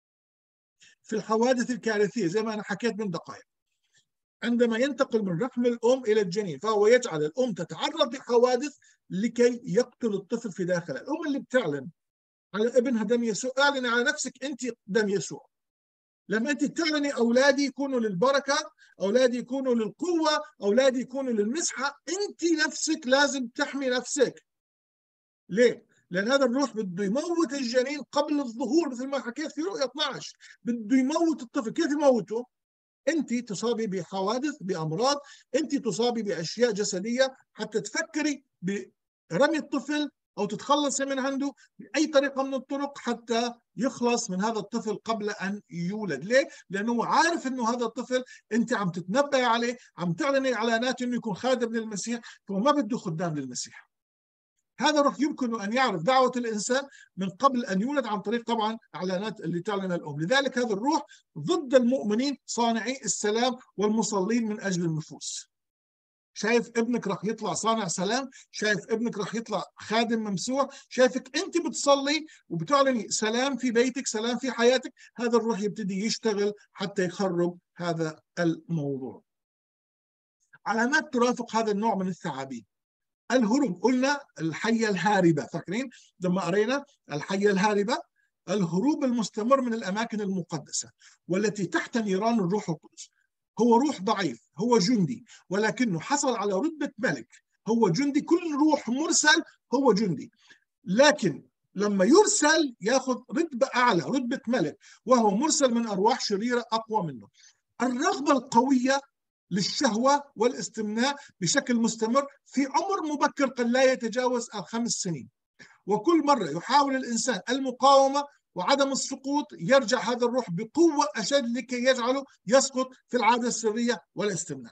في الحوادث الكارثية زي ما أنا حكيت من دقائق، عندما ينتقل من رحم الأم إلى الجنين، فهو يجعل الأم تتعرض لحوادث لكي يقتل الطفل في داخلها. الأم اللي بتعلن على ابنها دم يسوع، اعلن على نفسك أنت دم يسوع. لما أنت تعلني أولادي يكونوا للبركة، أولادي يكونوا للقوة، أولادي يكونوا للمسحة، أنت نفسك لازم تحمي نفسك. ليه؟ لأن هذا الروح بده يموت الجنين قبل الظهور، مثل ما حكيت في رؤية اثنعش، بده يموت الطفل. كيف يموته؟ أنت تصابي بحوادث، بأمراض، أنت تصابي بأشياء جسدية حتى تفكري برمي الطفل أو تتخلصي من عنده بأي طريقة من الطرق حتى يخلص من هذا الطفل قبل أن يولد. ليه؟ لأنه عارف أنه هذا الطفل أنت عم تتنبأ عليه، عم تعلني إعلانات أنه يكون خادم للمسيح، فما بده خدام للمسيح. هذا الروح يمكن أن يعرف دعوة الإنسان من قبل أن يولد عن طريق طبعا إعلانات اللي تعلن الأم. لذلك هذا الروح ضد المؤمنين صانعي السلام والمصلين من أجل النفوس. شايف ابنك راح يطلع صانع سلام، شايف ابنك راح يطلع خادم ممسوح، شايفك أنت بتصلي وبتعلني سلام في بيتك، سلام في حياتك، هذا الروح يبتدي يشتغل حتى يخرب هذا الموضوع. علامات ترافق هذا النوع من الثعابين: الهروب، قلنا الحية الهاربة، فاكرين لما قرينا الحية الهاربة؟ الهروب المستمر من الأماكن المقدسة والتي تحت نيران الروح القدس. هو روح ضعيف، هو جندي، ولكنه حصل على رتبة ملك، هو جندي. كل روح مرسل هو جندي، لكن لما يرسل ياخذ رتبة أعلى، رتبة ملك، وهو مرسل من أرواح شريرة أقوى منه. الرغبة القوية للشهوة والاستمناء بشكل مستمر في عمر مبكر قد لا يتجاوز الخمس سنين، وكل مرة يحاول الإنسان المقاومة وعدم السقوط يرجع هذا الروح بقوة أشد لكي يجعله يسقط في العادة السرية والاستمناء.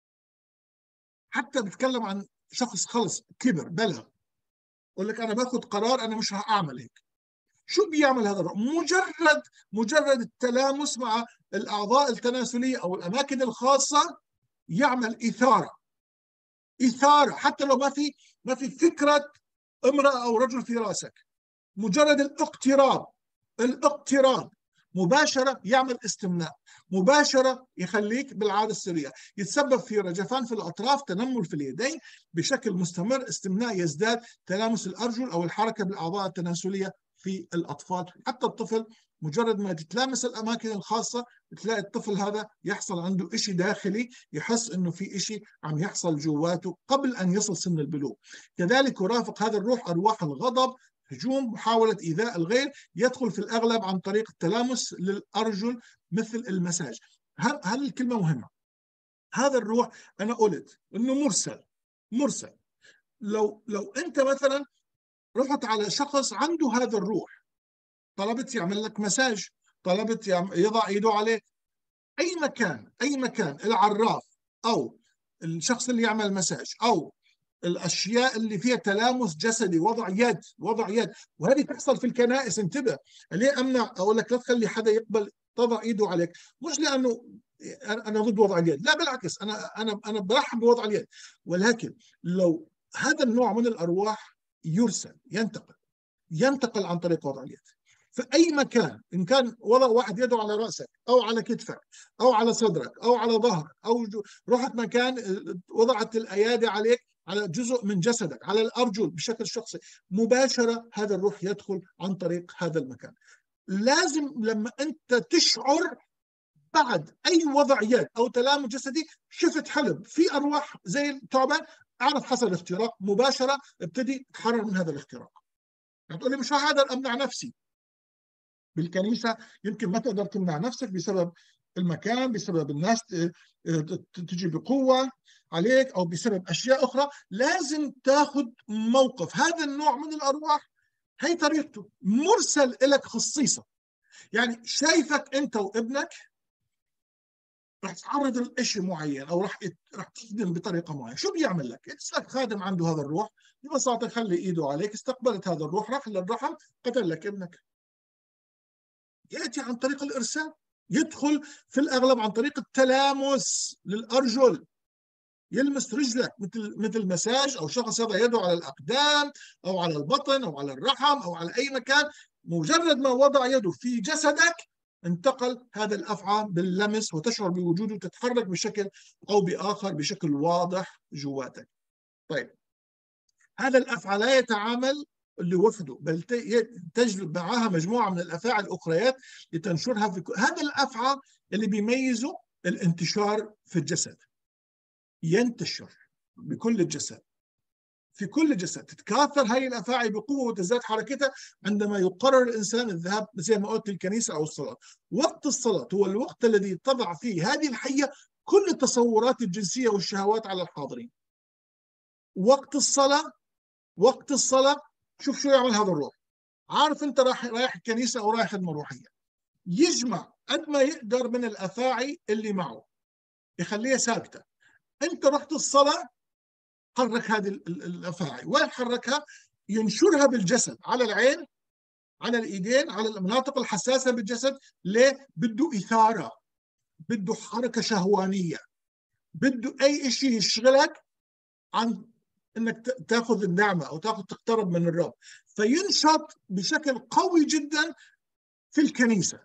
حتى بتكلم عن شخص خلص كبر بلغ، يقول لك أنا باخذ قرار أنا مش راح أعمل هيك. شو بيعمل هذا الروح؟ مجرد مجرد التلامس مع الأعضاء التناسلية أو الأماكن الخاصة يعمل إثارة، إثارة حتى لو ما في ما في فكرة امرأة أو رجل في راسك، مجرد الاقتراب، الاقتراب مباشرة يعمل استمناء، مباشرة يخليك بالعادة السرية، يتسبب في رجفان في الأطراف، تنمل في اليدين بشكل مستمر، استمناء يزداد، تلامس الأرجل أو الحركة بالأعضاء التناسلية في الأطفال. حتى الطفل مجرد ما تتلامس الأماكن الخاصة تلاقي الطفل هذا يحصل عنده إشي داخلي، يحس إنه في إشي عم يحصل جواته قبل أن يصل سن البلوغ. كذلك يرافق هذا الروح أرواح الغضب، هجوم، محاولة إيذاء الغير، يدخل في الأغلب عن طريق التلامس للأرجل مثل المساج. هل الكلمة مهمة؟ هذا الروح أنا قلت إنه مرسل، مرسل. لو لو أنت مثلا رحت على شخص عنده هذا الروح، طلبت يعمل لك مساج، طلبت يضع ايده عليه، اي مكان اي مكان العراف او الشخص اللي يعمل مساج او الاشياء اللي فيها تلامس جسدي، وضع يد، وضع يد، وهذه تحصل في الكنائس. انتبه، ليه امنع اقول لك لا تخلي حدا يقبل تضع ايده عليك؟ مش لانه انا ضد وضع اليد، لا بالعكس، انا انا انا برحب بوضع اليد، ولكن لو هذا النوع من الارواح يرسل، ينتقل ينتقل عن طريق وضع اليد في أي مكان، إن كان وضع واحد يده على رأسك أو على كتفك أو على صدرك أو على ظهرك، أو رحت مكان وضعت الأيادي عليك على جزء من جسدك، على الأرجل بشكل شخصي، مباشرة هذا الروح يدخل عن طريق هذا المكان. لازم لما أنت تشعر بعد أي وضع يد أو تلامس جسدي، شفت حلم في أرواح زي الثعبان، أعرف حصل اختراق، مباشرة ابتدي تحرر من هذا الاختراق. هتقول لي مش هقدر أمنع نفسي. بالكنيسة يمكن ما تقدر تمنع نفسك بسبب المكان، بسبب الناس تجي بقوة عليك، أو بسبب أشياء أخرى. لازم تاخذ موقف. هذا النوع من الأرواح هي طريقته، مرسل لك خصيصة. يعني شايفك أنت وابنك راح تعرض لشيء معين، او راح راح تخدم بطريقه معينه، شو بيعمل لك؟ اسلك خادم عنده هذا الروح، ببساطه خلي ايده عليك، استقبلت هذا الروح، راح للرحم، قتل لك ابنك. ياتي عن طريق الارسال، يدخل في الاغلب عن طريق التلامس للارجل، يلمس رجلك مثل مثل مساج، او شخص يضع يده على الاقدام او على البطن او على الرحم او على اي مكان. مجرد ما وضع يده في جسدك انتقل هذا الافعى باللمس، وتشعر بوجوده، تتحرك بشكل او باخر بشكل واضح جواتك. طيب، هذا الافعى لا يتعامل لوحده، بل تجلب معها مجموعه من الافاعي الاخريات لتنشرها في هذا الافعى اللي بيميزه الانتشار في الجسد. ينتشر بكل الجسد، في كل الجسد، تتكاثر هذه الافاعي بقوه وتزداد حركتها عندما يقرر الانسان الذهاب زي ما قلت للكنيسه او الصلاه. وقت الصلاه هو الوقت الذي تضع فيه هذه الحيه كل التصورات الجنسيه والشهوات على الحاضرين. وقت الصلاه، وقت الصلاه شوف شو يعمل هذا الروح. عارف انت رايح رايح الكنيسه او رايح خدمه روحيه، يجمع قد ما يقدر من الافاعي اللي معه، يخليها ساكته. انت رحت الصلاه، حرك هذه الافاعي. وين حركها؟ ينشرها بالجسد، على العين، على الايدين، على المناطق الحساسه بالجسد. ليه؟ بده اثاره، بده حركه شهوانيه، بده اي شيء يشغلك عن انك تاخذ النعمه او تاخذ تقترب من الرب. فينشط بشكل قوي جدا في الكنيسه،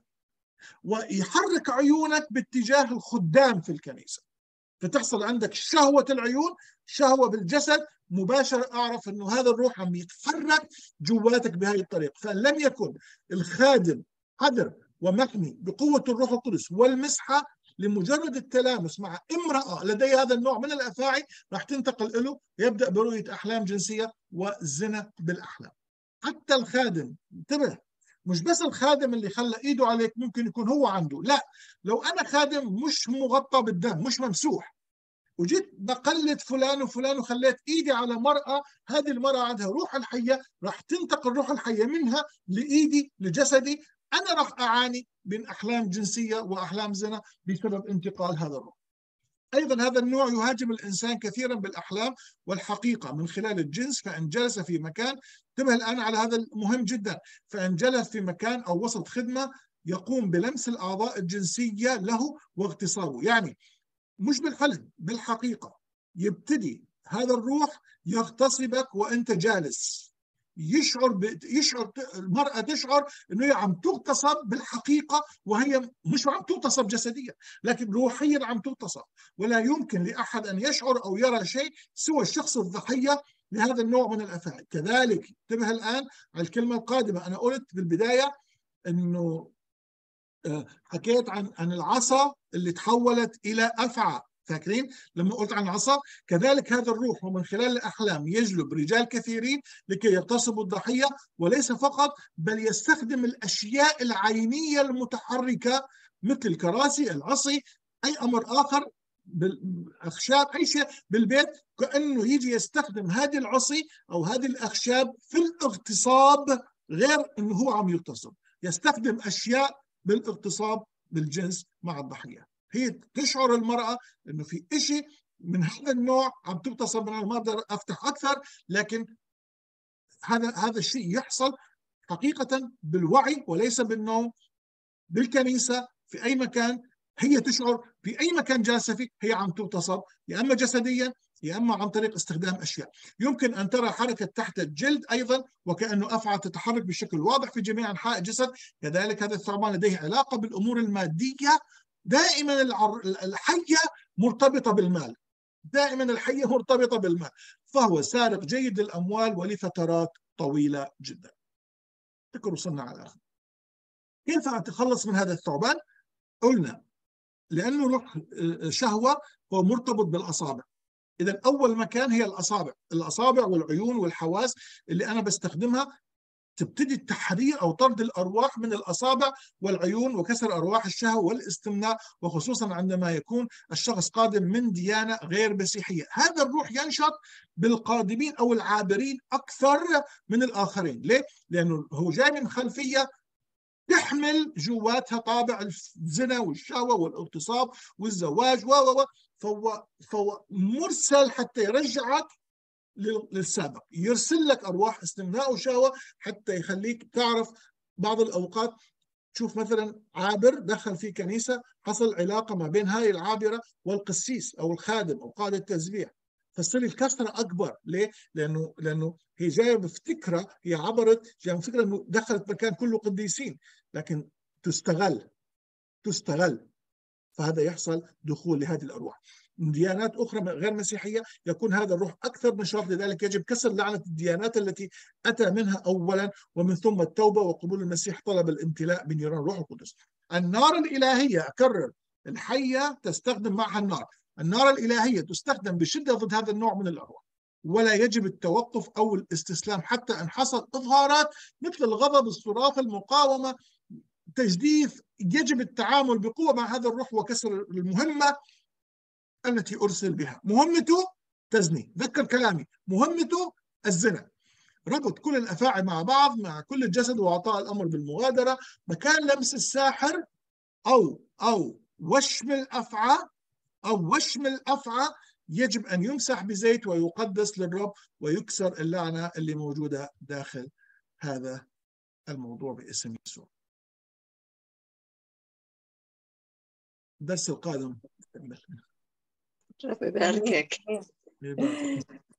ويحرك عيونك باتجاه الخدام في الكنيسه، فتحصل عندك شهوة العيون، شهوة بالجسد. مباشرة أعرف أنه هذا الروح عم يتحرك جواتك بهذه الطريقة. فإن لم يكن الخادم حذر ومحمي بقوة الروح القدس والمسحة، لمجرد التلامس مع امرأة لديها هذا النوع من الأفاعي راح تنتقل له، يبدأ برؤية أحلام جنسية وزنا بالأحلام. حتى الخادم، انتبه، مش بس الخادم اللي خلى ايده عليك ممكن يكون هو عنده، لا، لو انا خادم مش مغطى بالدم، مش ممسوح، وجيت بقلد فلان وفلان وخليت ايدي على مرأة، هذه المرأة عندها روح الحية، راح تنتقل روح الحية منها لإيدي لجسدي، أنا راح أعاني من أحلام جنسية وأحلام زنا بسبب انتقال هذا الروح. أيضا هذا النوع يهاجم الإنسان كثيرا بالأحلام والحقيقة من خلال الجنس. فإن جلس في مكان، انتبه الآن على هذا المهم جدا، فإن جلس في مكان أو وسط خدمة يقوم بلمس الأعضاء الجنسية له واغتصابه. يعني مش بالحلم، بالحقيقة يبتدي هذا الروح يغتصبك وأنت جالس. يشعر ب... يشعر المرأة تشعر انه هي عم تغتصب بالحقيقة، وهي مش عم تغتصب جسديا لكن روحيا عم تغتصب. ولا يمكن لأحد أن يشعر أو يرى شيء سوى الشخص الضحية لهذا النوع من الأفعال. كذلك انتبه الآن على الكلمة القادمة. أنا قلت بالبداية أنه حكيت عن عن العصا اللي تحولت إلى أفعى، فاكرين لما قلت عن العصا؟ كذلك هذا الروح ومن خلال الأحلام يجلب رجال كثيرين لكي يغتصبوا الضحية. وليس فقط، بل يستخدم الأشياء العينية المتحركة مثل الكراسي، العصي، أي أمر آخر، بالأخشاب، أي شيء بالبيت، كأنه يجي يستخدم هذه العصي أو هذه الأخشاب في الاغتصاب، غير أنه هو عم يغتصب، يستخدم أشياء بالاغتصاب بالجنس مع الضحية. هي تشعر المرأة انه في شيء من هذا النوع عم تغتصب. انا ما اقدر افتح اكثر، لكن هذا هذا الشيء يحصل حقيقة بالوعي وليس بالنوم، بالكنيسة، في اي مكان. هي تشعر في اي مكان جالسة فيه هي عم تغتصب، يا اما جسديا يا اما عن طريق استخدام اشياء. يمكن ان ترى حركه تحت الجلد ايضا، وكانه افعى تتحرك بشكل واضح في جميع انحاء الجسد. كذلك هذا الثعبان لديه علاقه بالامور الماديه. دائما الحيه مرتبطه بالمال، دائما الحية مرتبطة بالمال، فهو سارق جيد للأموال ولفترات طويلة جدا. فكروا وصلنا على الآخر. كيف أتخلص من هذا الثعبان؟ قلنا لأنه روح شهوة هو مرتبط بالأصابع. إذا أول مكان هي الأصابع، الأصابع والعيون والحواس اللي أنا بستخدمها تبتدي التحرير أو طرد الأرواح من الأصابع والعيون وكسر أرواح الشهوة والاستمناء، وخصوصا عندما يكون الشخص قادم من ديانة غير مسيحية. هذا الروح ينشط بالقادمين أو العابرين أكثر من الآخرين. ليه؟ لأنه هو جاي من خلفية تحمل جواتها طابع الزنا والشهوة والاغتصاب والزواج و و فهو فهو مرسل حتى يرجعك للسابق، يرسل لك أرواح استمناء وشهوة حتى يخليك تعرف. بعض الأوقات تشوف مثلا عابر دخل في كنيسة، حصل علاقة ما بين هاي العابرة والقسيس أو الخادم أو قائد التسبيح، فتصير الكسرة أكبر. ليه؟ لأنه لأنه هي جاية بفكرة، هي عبرت جاية بفكرة إنه دخلت مكان كله قديسين، لكن تستغل تستغل فهذا يحصل دخول لهذه الأرواح. من ديانات أخرى غير مسيحية يكون هذا الروح أكثر نشاط، لذلك يجب كسر لعنة الديانات التي أتى منها أولا، ومن ثم التوبة وقبول المسيح، طلب الامتلاء بنيران الروح القدس. النار الإلهية، أكرر، الحية تستخدم معها النار. النار الإلهية تستخدم بشدة ضد هذا النوع من الأرواح، ولا يجب التوقف أو الاستسلام حتى إن حصل إظهارات مثل الغضب، الصراخ، المقاومة، تجديف. يجب التعامل بقوة مع هذا الروح وكسر المهمة التي أرسل بها. مهمته تزني، ذكر كلامي، مهمته الزنا، ربط كل الأفاعي مع بعض مع كل الجسد وإعطاء الأمر بالمغادرة. مكان لمس الساحر أو أو وشم الأفعى أو وشم الأفعى يجب أن يمسح بزيت ويقدس للرب ويكسر اللعنة اللي موجودة داخل هذا الموضوع باسم يسوع. الدرس القادم. رب يباركك.